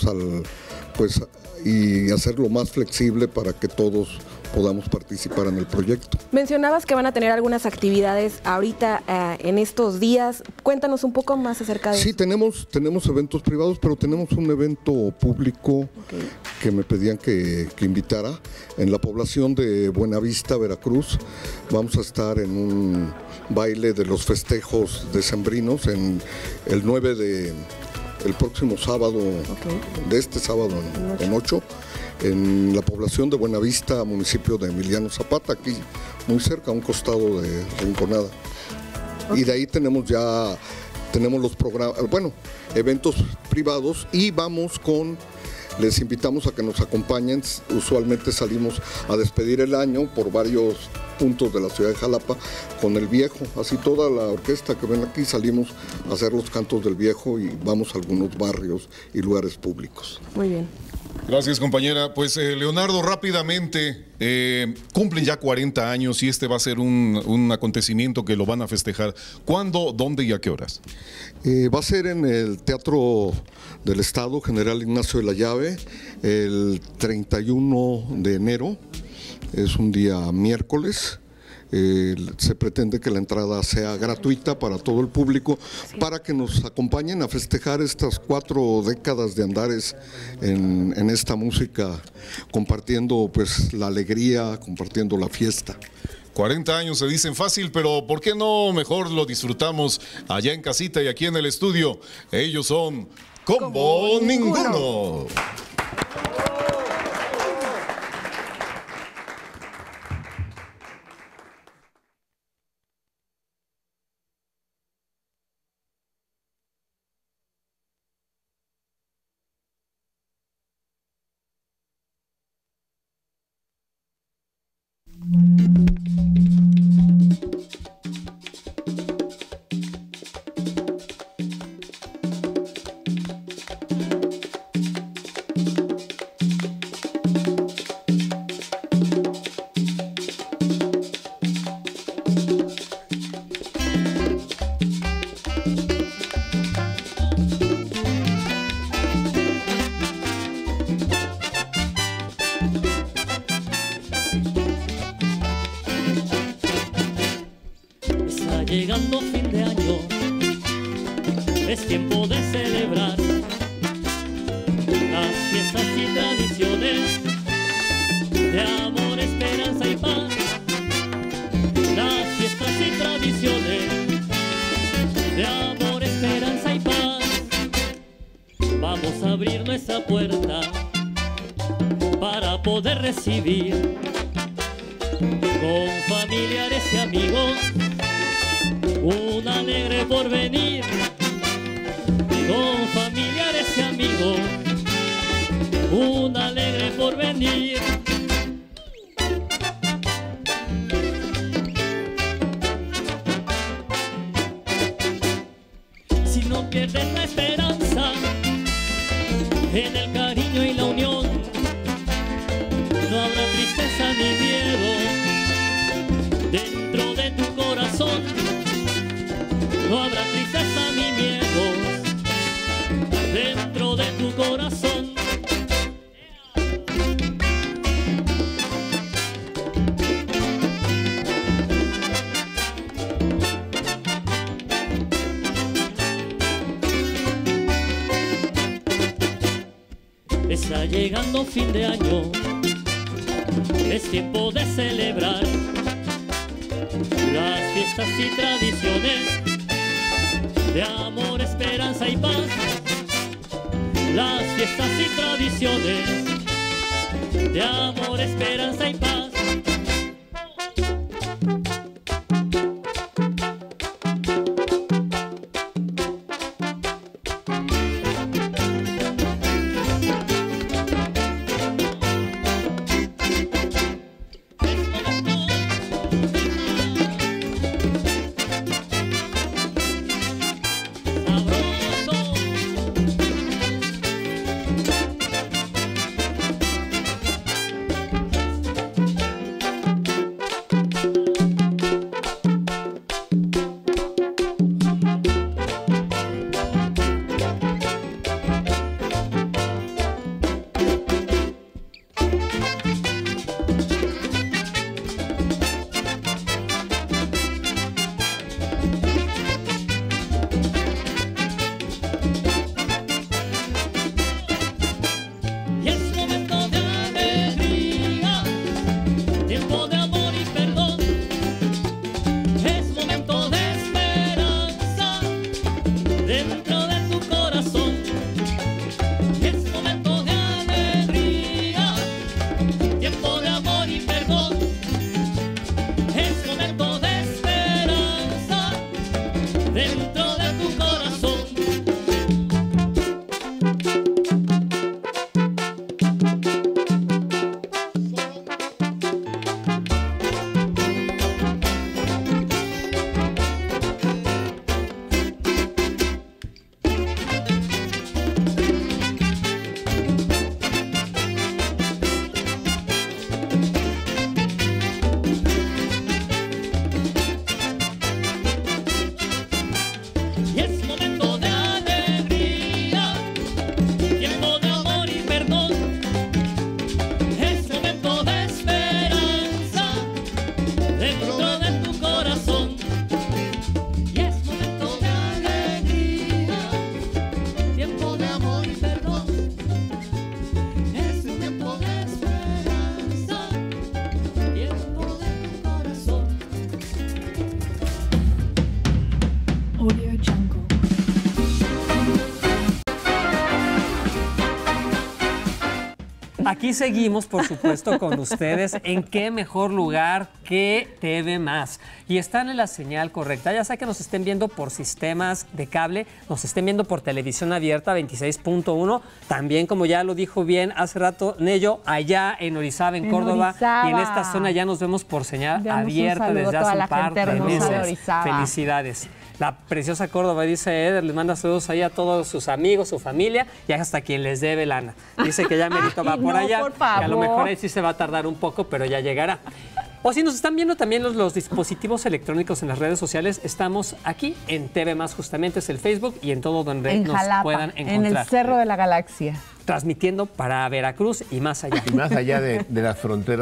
y hacerlo más flexible para que todos podamos participar en el proyecto. Mencionabas que van a tener algunas actividades ahorita en estos días. Cuéntanos un poco más acerca de eso. Sí, tenemos eventos privados, pero tenemos un evento público que me pedían que invitara en la población de Buenavista, Veracruz. Vamos a estar en un baile de los festejos decembrinos en el 9 de... el próximo sábado, de este sábado en 8, en la población de Buenavista, municipio de Emiliano Zapata, aquí muy cerca, a un costado de Rinconada. Y de ahí tenemos los programas, eventos privados y les invitamos a que nos acompañen. Usualmente salimos a despedir el año por varios puntos de la ciudad de Jalapa con el viejo, así toda la orquesta que ven aquí salimos a hacer los cantos del viejo y vamos a algunos barrios y lugares públicos. Muy bien. Gracias, compañera. Pues Leonardo, rápidamente, cumplen ya 40 años y este va a ser un acontecimiento que lo van a festejar. ¿Cuándo, dónde y a qué horas? Va a ser en el Teatro del Estado, General Ignacio de la Llave, el 31 de enero. Es un día miércoles. Se pretende que la entrada sea gratuita para todo el público, para que nos acompañen a festejar estas 4 décadas de andares en esta música, compartiendo pues la alegría, compartiendo la fiesta. 40 años se dicen fácil, pero ¿por qué no mejor lo disfrutamos allá en casita y aquí en el estudio? Ellos son Combo Ninguno. tiempo de celebrar las fiestas y tradiciones de amor, esperanza y paz. Las fiestas y tradiciones de amor, esperanza y paz. Vamos a abrir nuestra puerta para poder recibir con familiares y amigos un alegre porvenir. Con familiares y amigos un alegre porvenir. Si no pierdes la esperanza en el cariño y la unión, no habrá tristeza ni miedo dentro de tu corazón. No habrá tristeza ni miedo dentro de tu corazón. Está llegando fin de año, es tiempo de celebrar las fiestas y tradiciones de amor, esperanza y paz. Las fiestas y tradiciones de amor, esperanza y paz. Aquí seguimos, por supuesto, con ustedes. ¿En qué mejor lugar que TV Más? Y están en la señal correcta. Ya sea que nos estén viendo por sistemas de cable, nos estén viendo por televisión abierta 26.1. También, como ya lo dijo bien hace rato Nello, allá en Orizaba, en Córdoba. Y en esta zona ya nos vemos por señal abierta desde hace un par de meses. Felicidades. La preciosa Córdoba, dice Eder, les manda saludos ahí a todos sus amigos, su familia y hasta quien les debe lana. Dice que ya merito va por allá, por favor. que a lo mejor ahí sí se va a tardar un poco, pero ya llegará. O si nos están viendo también los dispositivos electrónicos en las redes sociales, estamos aquí en TV Más, justamente es el Facebook y en todo donde en nos Jalapa, puedan encontrar. en el Cerro de la Galaxia. Transmitiendo para Veracruz y más allá. Y más allá de las fronteras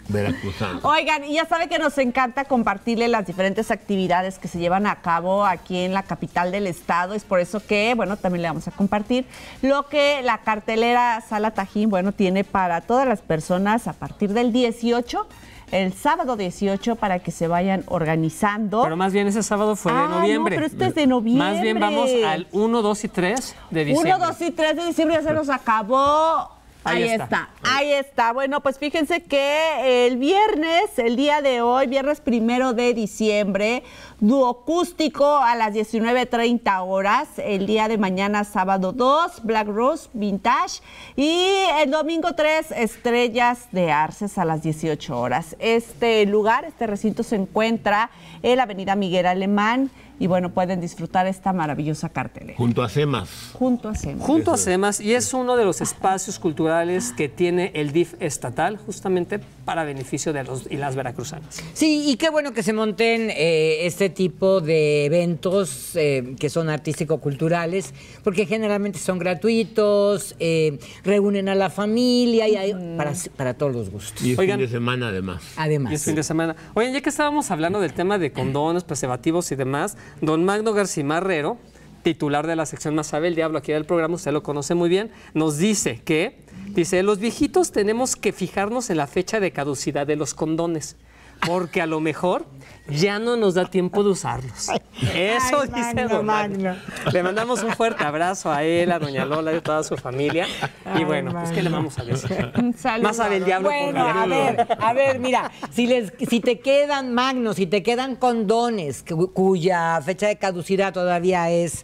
veracruzano. Oigan, y ya sabe que nos encanta compartirle las diferentes actividades que se llevan a cabo aquí en la capital del estado. Es por eso que, bueno, también le vamos a compartir lo que la cartelera Sala Tajín, bueno, tiene para todas las personas a partir del 18, el sábado 18, para que se vayan organizando. Pero más bien ese sábado fue de noviembre. No, pero este es de noviembre. Más bien vamos al 1, 2 y 3 de diciembre. 1, 2 y 3 de diciembre ya se nos acabó. Ahí está. Bueno, pues fíjense que el viernes, el día de hoy, viernes 1 de diciembre, duocústico a las 19:30 horas. El día de mañana, sábado 2, Black Rose Vintage. Y el domingo 3, Estrellas de Arces a las 18 horas. Este lugar, este recinto se encuentra en la avenida Miguel Alemán. Y bueno, pueden disfrutar esta maravillosa cartelera. Junto a CEMAS. Junto a CEMAS. Junto a CEMAS, y es uno de los espacios culturales que tiene el DIF estatal, justamente para beneficio de los y las veracruzanas. Sí, y qué bueno que se monten este tipo de eventos que son artístico-culturales, porque generalmente son gratuitos, reúnen a la familia y hay para todos los gustos. Y es fin de semana además. Y es fin de semana. Oigan, ya que estábamos hablando del tema de condones, preservativos y demás, don Magno García Marrero, titular de la sección Más sabe el diablo aquí del programa, usted lo conoce muy bien, nos dice que, los viejitos tenemos que fijarnos en la fecha de caducidad de los condones, porque a lo mejor ya no nos da tiempo de usarlos. Eso dice don Magno. Le mandamos un fuerte abrazo a él, a doña Lola y a toda su familia. Y bueno, pues ¿qué le vamos a decir? Más sabe el diablo. Bueno, a ver, mira, si te quedan, Magno, si te quedan condones cuya fecha de caducidad todavía es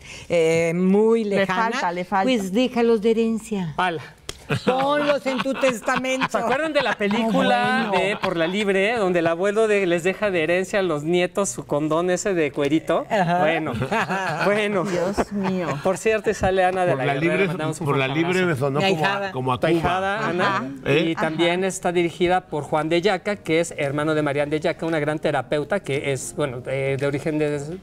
muy lejana, le falta. Pues déjalos de herencia. Ponlos en tu testamento. ¿Se acuerdan de la película de Por la Libre, donde el abuelo les deja de herencia a los nietos su condón ese de cuerito? Ajá. Bueno. Dios mío. Por cierto, sale Ana de Por la Libre, por la Libre me sonó como a tu ahijada, Ana. Y también está dirigida por Juan de Yaca, que es hermano de Marian de Yaca, una gran terapeuta que es, bueno, de origen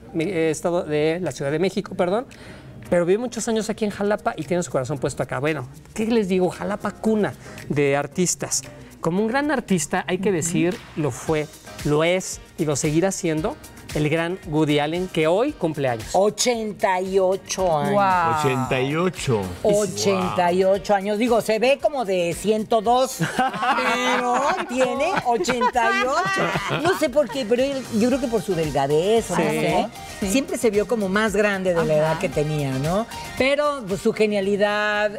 de la Ciudad de México, perdón. Pero vive muchos años aquí en Jalapa y tiene su corazón puesto acá. Bueno, ¿qué les digo? Jalapa, cuna de artistas. Como un gran artista, hay que decir, lo fue, lo es y lo seguirá siendo el gran Woody Allen, que hoy cumple años. 88 años. Wow. 88. 88 años. Digo, se ve como de 102, pero tiene 88. No sé por qué, pero yo creo que por su delgadez, Sí. no sé. Sí. Siempre se vio como más grande de la edad que tenía, ¿no? Pero pues, su genialidad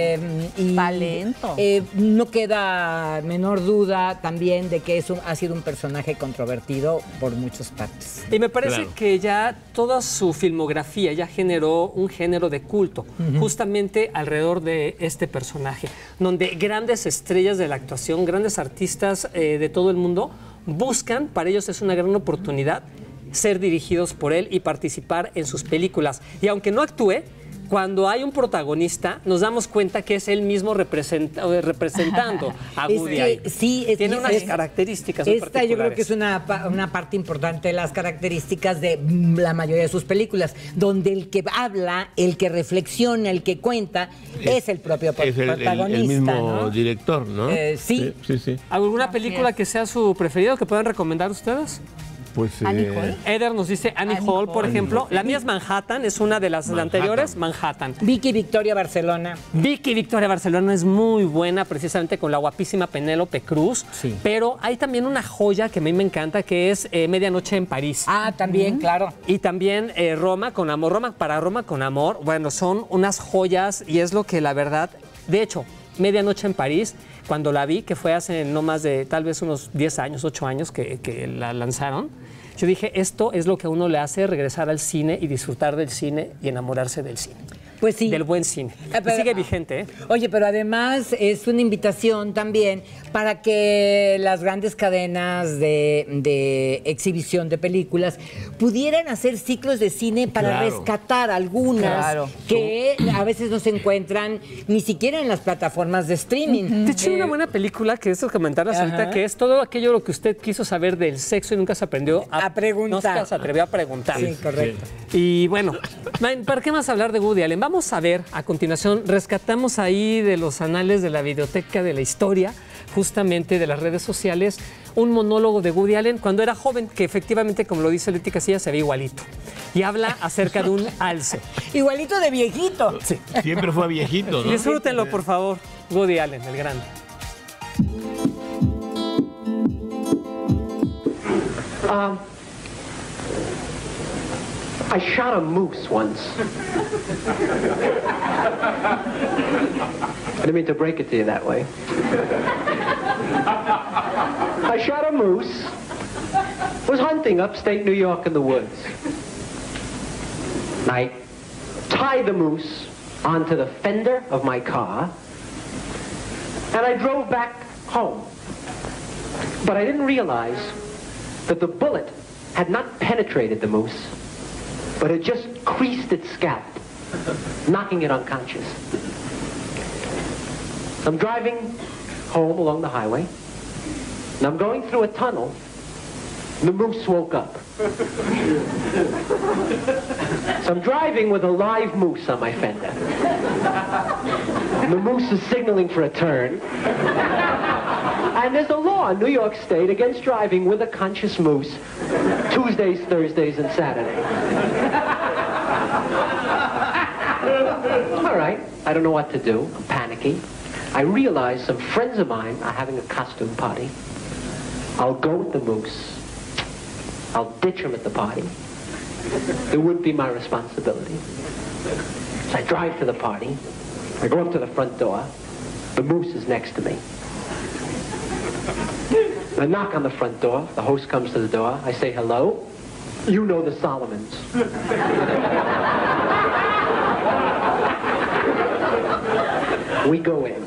y talento. No queda menor duda también de que ha sido un personaje controvertido por muchas partes. Y me parece que ya toda su filmografía ya generó un género de culto, justamente alrededor de este personaje, donde grandes estrellas de la actuación, grandes artistas de todo el mundo buscan, para ellos es una gran oportunidad, ser dirigidos por él y participar en sus películas. Y aunque no actúe, cuando hay un protagonista, nos damos cuenta que es él mismo representando a Woody Allen. Sí, tiene unas características muy Esta yo creo que es una parte importante de las características de la mayoría de sus películas, donde el que habla, el que reflexiona, el que cuenta, es el propio protagonista. El mismo ¿no? director, ¿no? Sí. ¿Alguna película que sea su preferido que puedan recomendar ustedes? Pues, Eder nos dice Annie Hall, por ejemplo. La mía es Manhattan, es una de las anteriores, Manhattan. Vicky Victoria Barcelona. Vicky Victoria Barcelona es muy buena, precisamente con la guapísima Penélope Cruz. Sí. Pero hay también una joya que a mí me encanta, que es Medianoche en París. Ah, también, claro. Y también Roma con amor, Roma con amor. Bueno, son unas joyas y es lo que la verdad, de hecho, Medianoche en París, cuando la vi, que fue hace no más de tal vez unos 10 años, 8 años que la lanzaron, yo dije, esto es lo que a uno le hace regresar al cine y disfrutar del cine y enamorarse del cine. Pues sí. Del buen cine. Pero, sigue vigente, ¿eh? Oye, pero además es una invitación también para que las grandes cadenas de exhibición de películas pudieran hacer ciclos de cine para rescatar algunas que a veces no se encuentran ni siquiera en las plataformas de streaming. De hecho, una buena película que estos comentarios ahorita, que es todo aquello lo que usted quiso saber del sexo y nunca se aprendió a preguntar. No se atrevió a preguntar. Sí, correcto. Y bueno, ¿para qué más hablar de Woody Allen? vamos a ver a continuación, rescatamos ahí de los anales de la videoteca de la historia, justamente de las redes sociales, un monólogo de Woody Allen cuando era joven, que efectivamente, como lo dice Leti Casillas, se ve igualito. Y habla acerca de un alce. Igualito de viejito. Sí. Siempre fue viejito, ¿no? Disfrútenlo, por favor. Woody Allen, el grande. I shot a moose once. I didn't mean to break it to you that way. I shot a moose. Was hunting upstate New York in the woods. I tied the moose onto the fender of my car, and I drove back home. But I didn't realize that the bullet had not penetrated the moose, but had just creased its scalp, knocking it unconscious. I'm driving home along the highway, and I'm going through a tunnel, and the moose woke up. So I'm driving with a live moose on my fender. And the moose is signaling for a turn. And there's a law in New York State against driving with a conscious moose Tuesdays, Thursdays, and Saturdays. All right, I don't know what to do. I'm panicky. I realize some friends of mine are having a costume party. I'll go with the moose. I'll ditch him at the party. It would be my responsibility. So I drive to the party. I go up to the front door. The moose is next to me. I knock on the front door. The host comes to the door. I say, hello. You know the Solomons. We go in.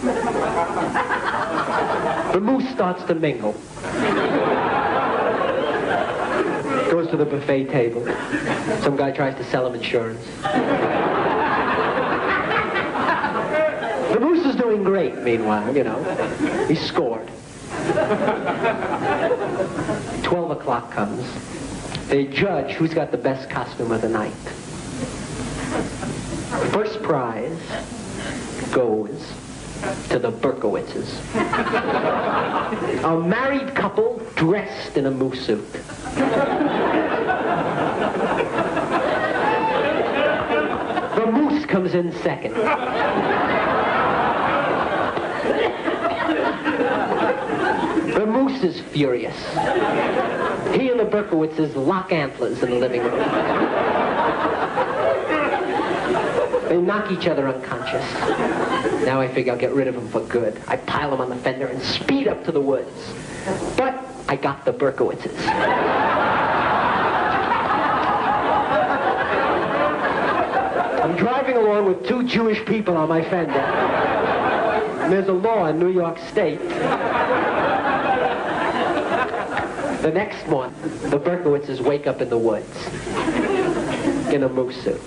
The moose starts to mingle. Goes to the buffet table. Some guy tries to sell him insurance. The moose is doing great, meanwhile, you know. He scored. 12 o'clock comes. They judge who's got the best costume of the night. First prize goes to the Berkowitzes. A married couple dressed in a moose suit. The moose comes in second. The moose is furious. He and the Berkowitzes lock antlers in the living room. They knock each other unconscious. Now I figure I'll get rid of them for good. I pile them on the fender and speed up to the woods. But I got the Berkowitzes. I'm driving along with two Jewish people on my fender. And there's a law in New York State. The next one, the Berkowitzes wake up in the woods in a moose suit.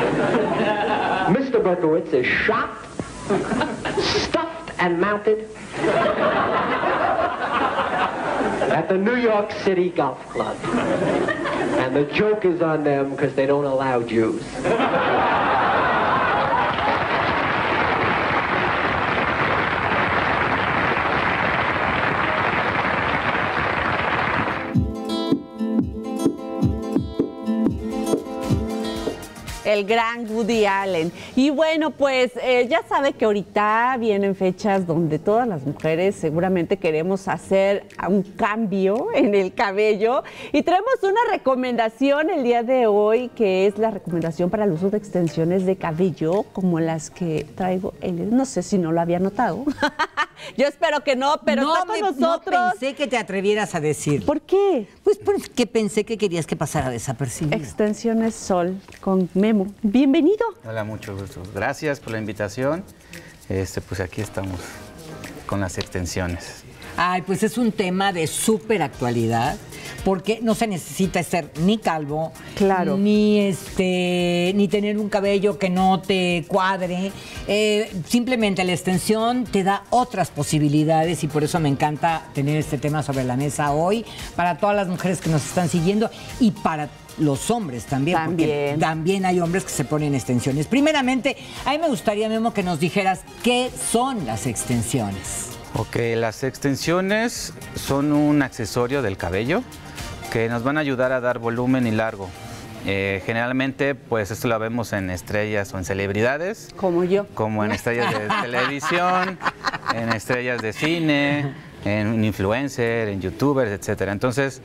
Mr. Berkowitz is shot, stuffed, and mounted at the New York City Golf Club. And the joke is on them because they don't allow Jews. El gran Woody Allen. Y bueno, pues ya sabe que ahorita vienen fechas donde todas las mujeres seguramente queremos hacer un cambio en el cabello. Y traemos una recomendación el día de hoy, que es la recomendación para el uso de extensiones de cabello, como las que traigo. No sé si no lo había notado. Yo espero que no, pero está con nosotros. No pensé que te atrevieras a decir. ¿Por qué? Pues porque pensé que querías que pasara desapercibido. Extensiones Sol con Memo. Bienvenido. Hola, mucho gusto. Gracias por la invitación. Pues aquí estamos con las extensiones. Ay, pues es un tema de súper actualidad. porque no se necesita ser ni calvo, Claro. ni tener un cabello que no te cuadre. Simplemente la extensión te da otras posibilidades y por eso me encanta tener este tema sobre la mesa hoy para todas las mujeres que nos están siguiendo y para los hombres también, porque también hay hombres que se ponen extensiones. Primeramente, a mí me gustaría, Memo, que nos dijeras qué son las extensiones. Ok, las extensiones son un accesorio del cabello que nos van a ayudar a dar volumen y largo. Generalmente, pues esto lo vemos en estrellas o en celebridades. Como yo. Como en estrellas de televisión, en estrellas de cine, en influencer, en youtubers, etcétera. Entonces,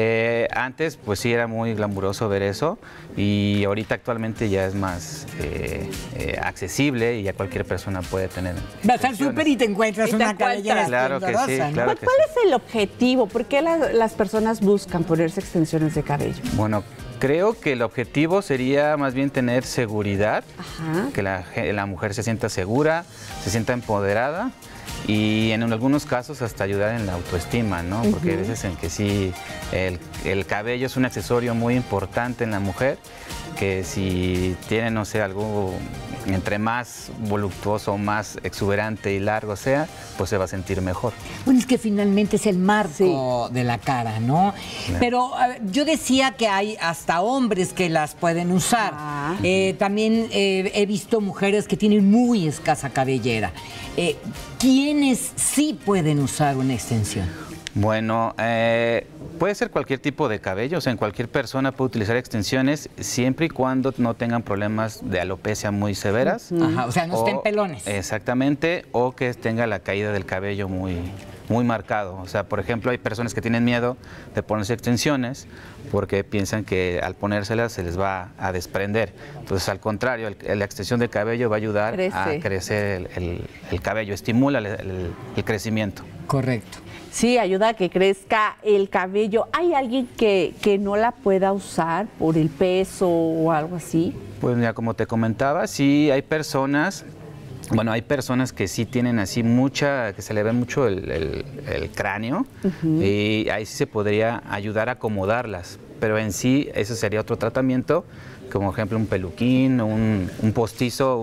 antes pues sí era muy glamuroso ver eso y ahorita actualmente ya es más accesible y ya cualquier persona puede tener. Vas al súper y te encuentras una cabellera Claro que sí, ¿no? claro que ¿Cuál es el objetivo? ¿Por qué las personas buscan ponerse extensiones de cabello? Bueno, creo que el objetivo sería más bien tener seguridad, que la mujer se sienta segura, se sienta empoderada y en algunos casos hasta ayudar en la autoestima, ¿no? Porque hay veces en que sí, el cabello es un accesorio muy importante en la mujer, que si tiene, no sé, algo entre más voluptuoso, más exuberante y largo sea, pues se va a sentir mejor. Bueno, es que finalmente es el marco de la cara, ¿no? Claro. Pero yo decía que hay hasta hombres que las pueden usar. También he visto mujeres que tienen muy escasa cabellera. ¿Quiénes sí pueden usar una extensión? Bueno, puede ser cualquier tipo de cabello, o sea, en cualquier persona puede utilizar extensiones siempre y cuando no tengan problemas de alopecia muy severas. Ajá, o sea, no estén pelones. Exactamente, o que tenga la caída del cabello muy marcado. O sea, por ejemplo, hay personas que tienen miedo de ponerse extensiones porque piensan que al ponérselas se les va a desprender. Entonces, al contrario, la extensión de cabello va a ayudar a crecer el cabello, estimula el crecimiento. Correcto. Sí, ayuda a que crezca el cabello. ¿Hay alguien que no la pueda usar por el peso o algo así? Pues ya como te comentaba, sí hay personas, bueno, hay personas que sí tienen así que se le ve mucho el cráneo y ahí sí se podría ayudar a acomodarlas, pero en sí eso sería otro tratamiento, como ejemplo un peluquín, un postizo,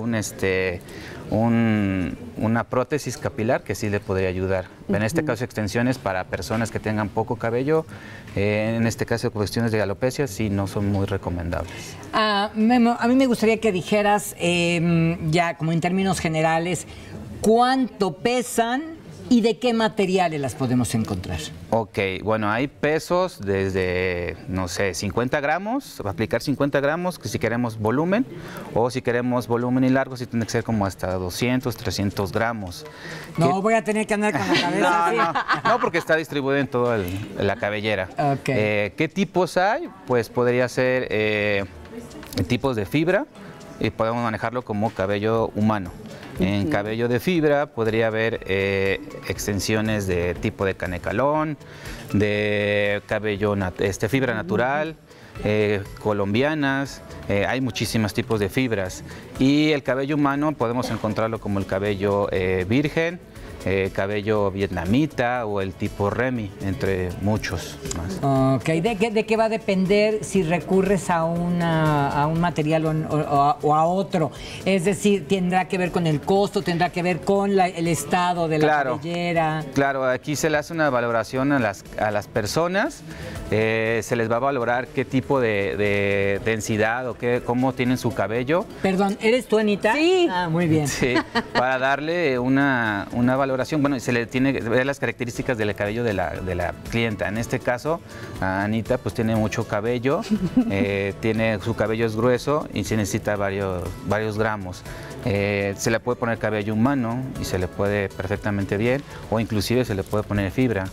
una prótesis capilar que sí le podría ayudar. En este caso extensiones para personas que tengan poco cabello, en este caso cuestiones de alopecia sí no son muy recomendables. Memo, a mí me gustaría que dijeras, ya como en términos generales, cuánto pesan y de qué materiales las podemos encontrar. Ok, bueno, hay pesos desde, no sé, 50 gramos, aplicar 50 gramos, que si queremos volumen, o si queremos volumen y largo, sí tiene que ser como hasta 200, 300 gramos. No, voy a tener que andar con la cabeza así. No, porque está distribuido en toda la cabellera. Okay. ¿Qué tipos hay? Pues podría ser tipos de fibra y podemos manejarlo como cabello humano. En cabello de fibra podría haber extensiones de tipo de canecalón, de cabello fibra natural, colombianas, hay muchísimos tipos de fibras. Y el cabello humano podemos encontrarlo como el cabello virgen, cabello vietnamita o el tipo Remy, entre muchos más. Ok, ¿de qué va a depender si recurres a un material o a otro? Es decir, ¿tendrá que ver con el costo, tendrá que ver con el estado de la cabellera? Claro, aquí se le hace una valoración a las personas, se les va a valorar qué tipo de densidad o cómo tienen su cabello. Perdón, ¿eres tú, Anita? Sí. Ah, muy bien. Sí, para darle una valoración. Bueno, se le tiene que ver las características del cabello de la clienta. En este caso, Anita pues tiene mucho cabello, su cabello es grueso y se necesita varios gramos. Se le puede poner cabello humano y se le puede perfectamente bien, o inclusive se le puede poner fibra.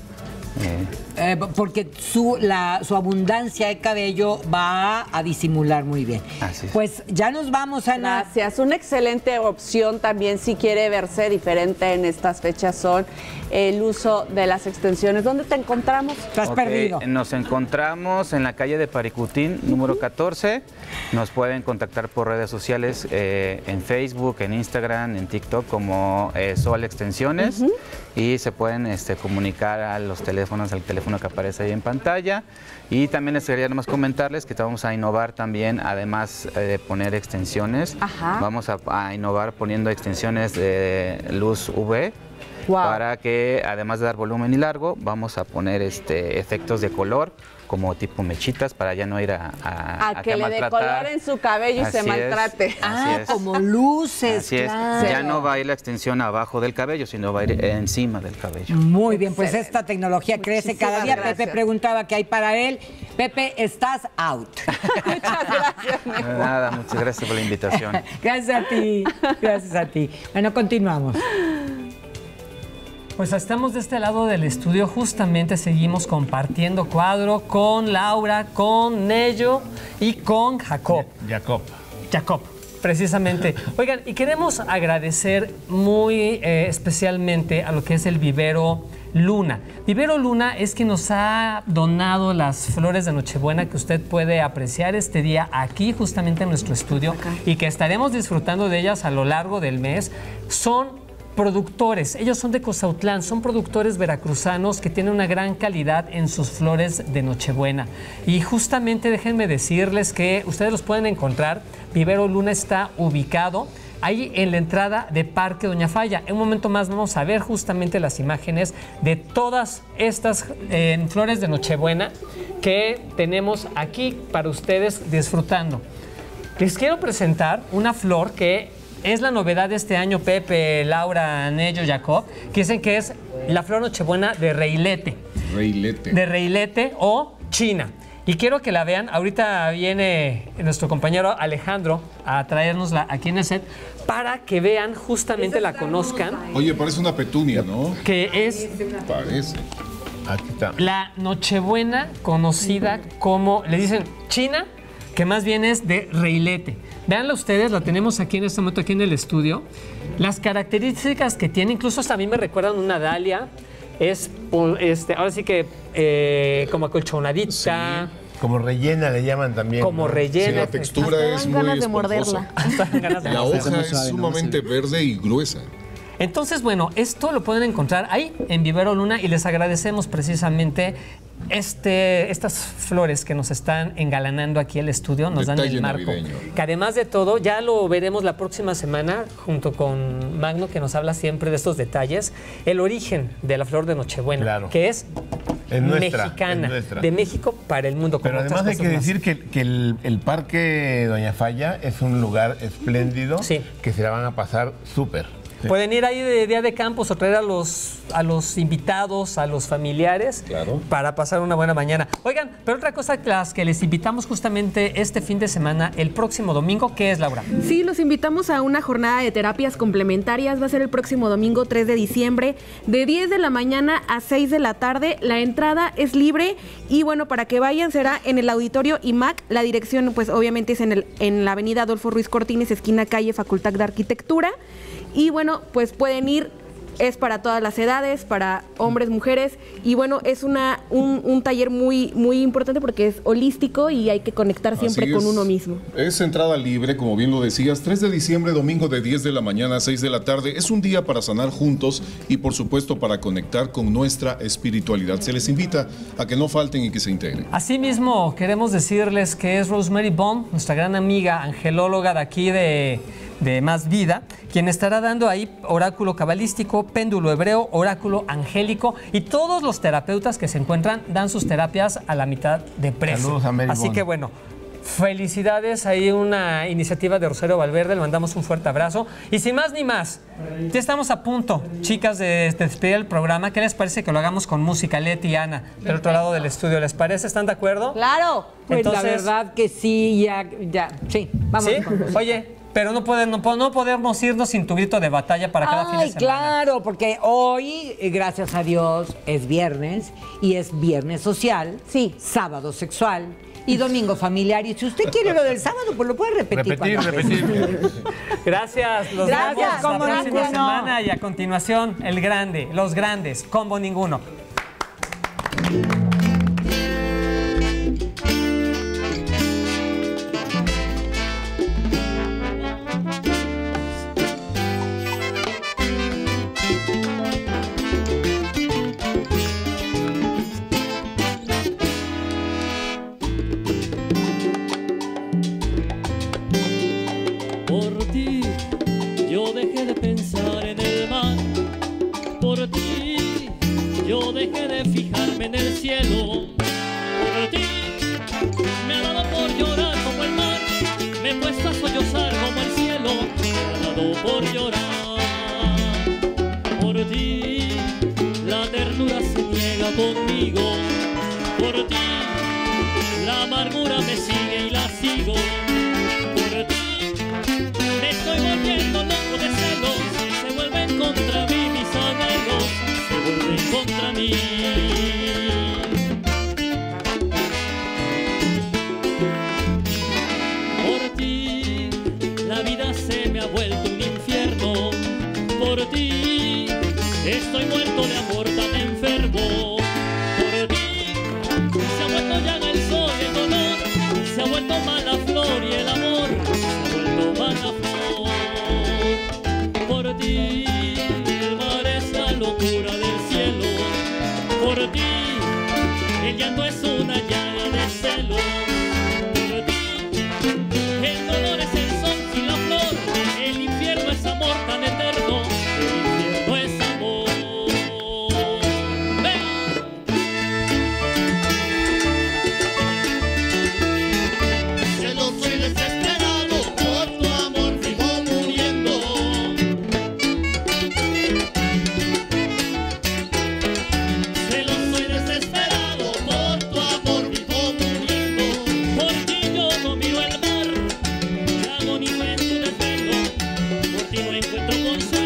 Porque su abundancia de cabello va a disimular muy bien. Así es. Pues ya nos vamos, Ana. Gracias. Una excelente opción también si quiere verse diferente en estas fechas son el uso de las extensiones. ¿Dónde te encontramos? Estás perdido. Nos encontramos en la calle de Paricutín, número 14. Nos pueden contactar por redes sociales, en Facebook, en Instagram, en TikTok como Sol Extensiones y se pueden comunicar a los teléfonos teléfonos al teléfono que aparece ahí en pantalla. Y también les quería nomás comentarles que vamos a innovar también, además de poner extensiones, vamos a innovar poniendo extensiones de luz UV. Para que, además de dar volumen y largo, vamos a poner efectos de color, como tipo mechitas, para ya no ir a que le dé color en su cabello y se maltrate. Como luces, Así claro. es. Ya no va a ir la extensión abajo del cabello, sino va a ir encima del cabello. Muy bien, pues esta tecnología crece cada día. gracias. Pepe preguntaba qué hay para él. Pepe, estás out. Muchas gracias, Memo. Nada, muchas gracias por la invitación. Gracias a ti, gracias a ti. Bueno, continuamos. Pues estamos de este lado del estudio, justamente seguimos compartiendo cuadro con Laura, con Nello y con Jacob. Jacob, precisamente. Oigan, y queremos agradecer muy especialmente a lo que es el Vivero Luna. Vivero Luna es quien nos ha donado las flores de Nochebuena que usted puede apreciar este día aquí justamente en nuestro estudio y que estaremos disfrutando de ellas a lo largo del mes. Son productores, ellos son de Cozautlán, son productores veracruzanos que tienen una gran calidad en sus flores de Nochebuena. Y justamente déjenme decirles que ustedes los pueden encontrar. Vivero Luna está ubicado ahí en la entrada de Parque Doña Falla. En un momento más vamos a ver justamente las imágenes de todas estas flores de Nochebuena que tenemos aquí para ustedes disfrutando. Les quiero presentar una flor que es la novedad de este año, Pepe, Laura, Nello, Jacob, que dicen que es la flor Nochebuena de Reilete. De Reilete o China. Y quiero que la vean. Ahorita viene nuestro compañero Alejandro a traérnosla aquí en el set para que vean, justamente la conozcan. Oye, parece una petunia, ¿no? Que es... Parece. Aquí está. La Nochebuena conocida como, le dicen China, que más bien es de Reilete. Veanla ustedes, la tenemos aquí en este momento, aquí en el estudio. Las características que tiene, incluso hasta a mí me recuerdan una dalia. Es, ahora sí que como acolchonadita. Sí. Como rellena le llaman también. Como rellena. Sí, la textura es muy esponjosa. La hoja es sumamente verde y gruesa. Entonces, bueno, esto lo pueden encontrar ahí en Vivero Luna y les agradecemos precisamente estas flores que nos están engalanando aquí el estudio, nos Detalle dan el marco. Navideño. Que además de todo, ya lo veremos la próxima semana junto con Magno, que nos habla siempre de estos detalles, el origen de la flor de Nochebuena, que es mexicana, de México para el mundo. Pero además hay que decir que el Parque Doña Falla es un lugar espléndido que se la van a pasar súper. Sí. Pueden ir ahí de día de campus o traer a los invitados, a los familiares, para pasar una buena mañana. Oigan, pero otra cosa las que les invitamos justamente este fin de semana, el próximo domingo, ¿qué es, Laura? Sí, los invitamos a una jornada de terapias complementarias. Va a ser el próximo domingo 3 de diciembre, de 10 de la mañana a 6 de la tarde. La entrada es libre y bueno, para que vayan será en el Auditorio IMAC. La dirección, pues obviamente es en la avenida Adolfo Ruiz Cortines, esquina calle Facultad de Arquitectura. Y bueno, pues pueden ir, es para todas las edades, para hombres, mujeres, y bueno, es un taller muy, muy importante porque es holístico y hay que conectar siempre con uno mismo. Es entrada libre, como bien lo decías, 3 de diciembre, domingo de 10 de la mañana a 6 de la tarde. Es un día para sanar juntos y por supuesto para conectar con nuestra espiritualidad. Se les invita a que no falten y que se integren. Asimismo, queremos decirles que es Rosemary Bond, nuestra gran amiga angelóloga de aquí de Más Vida, quien estará dando ahí oráculo cabalístico, péndulo hebreo, oráculo angélico, y todos los terapeutas que se encuentran dan sus terapias a la mitad de precio. Saludos a Mary Así Bond. que bueno, felicidades, hay una iniciativa de Rosario Valverde, le mandamos un fuerte abrazo. Y sin más ni más, ya estamos a punto, chicas, de despedir el programa. ¿Qué les parece que lo hagamos con música? Leti y Ana, del otro lado del estudio, ¿les parece? ¿Están de acuerdo? ¡Claro! Pues entonces, la verdad que sí, sí, vamos. ¿Sí? Oye, pero no podemos irnos sin tu grito de batalla para cada fin de semana. Claro, porque hoy, gracias a Dios, es viernes y es viernes social, sábado sexual y domingo familiar. Y si usted quiere lo del sábado, pues lo puede repetir. Repetir. Gracias, los Gracias, vemos la Combo próxima Ninguno. semana y a continuación los grandes, Combo Ninguno. yo dejé de pensar en el mar. Por ti, yo dejé de fijarme en el cielo. Por ti, me ha dado por llorar como el mar. Me he puesto a sollozar como el cielo. Me ha dado por llorar. Por ti, la ternura se niega conmigo. Por ti, la amargura me sigue y la sigo. Por ti, me estoy volviendo loco de celos. Se vuelven contra mí mis anhelos. Se vuelven contra mí. Por ti, la vida se me ha vuelto un infierno. Por ti, estoy muerto de amor tan enfermo. Por ti, se ha vuelto llaga el sol y el dolor. Se ha vuelto mala flor y el amor. Se ha vuelto mala flor. Por ti, el mar es la locura del cielo. Por ti, el llanto es una llaga de celo. Por ti, el dolor es el sol sin la flor. El infierno es amor tan eterno. El infierno es amor. Celoso y desesperado, por tu amor vivo muriendo. Celoso y desesperado, por tu amor vivo muriendo. Por ti yo no miro el mar, y agonizo en tu desvelo. Por ti no encuentro consuelo.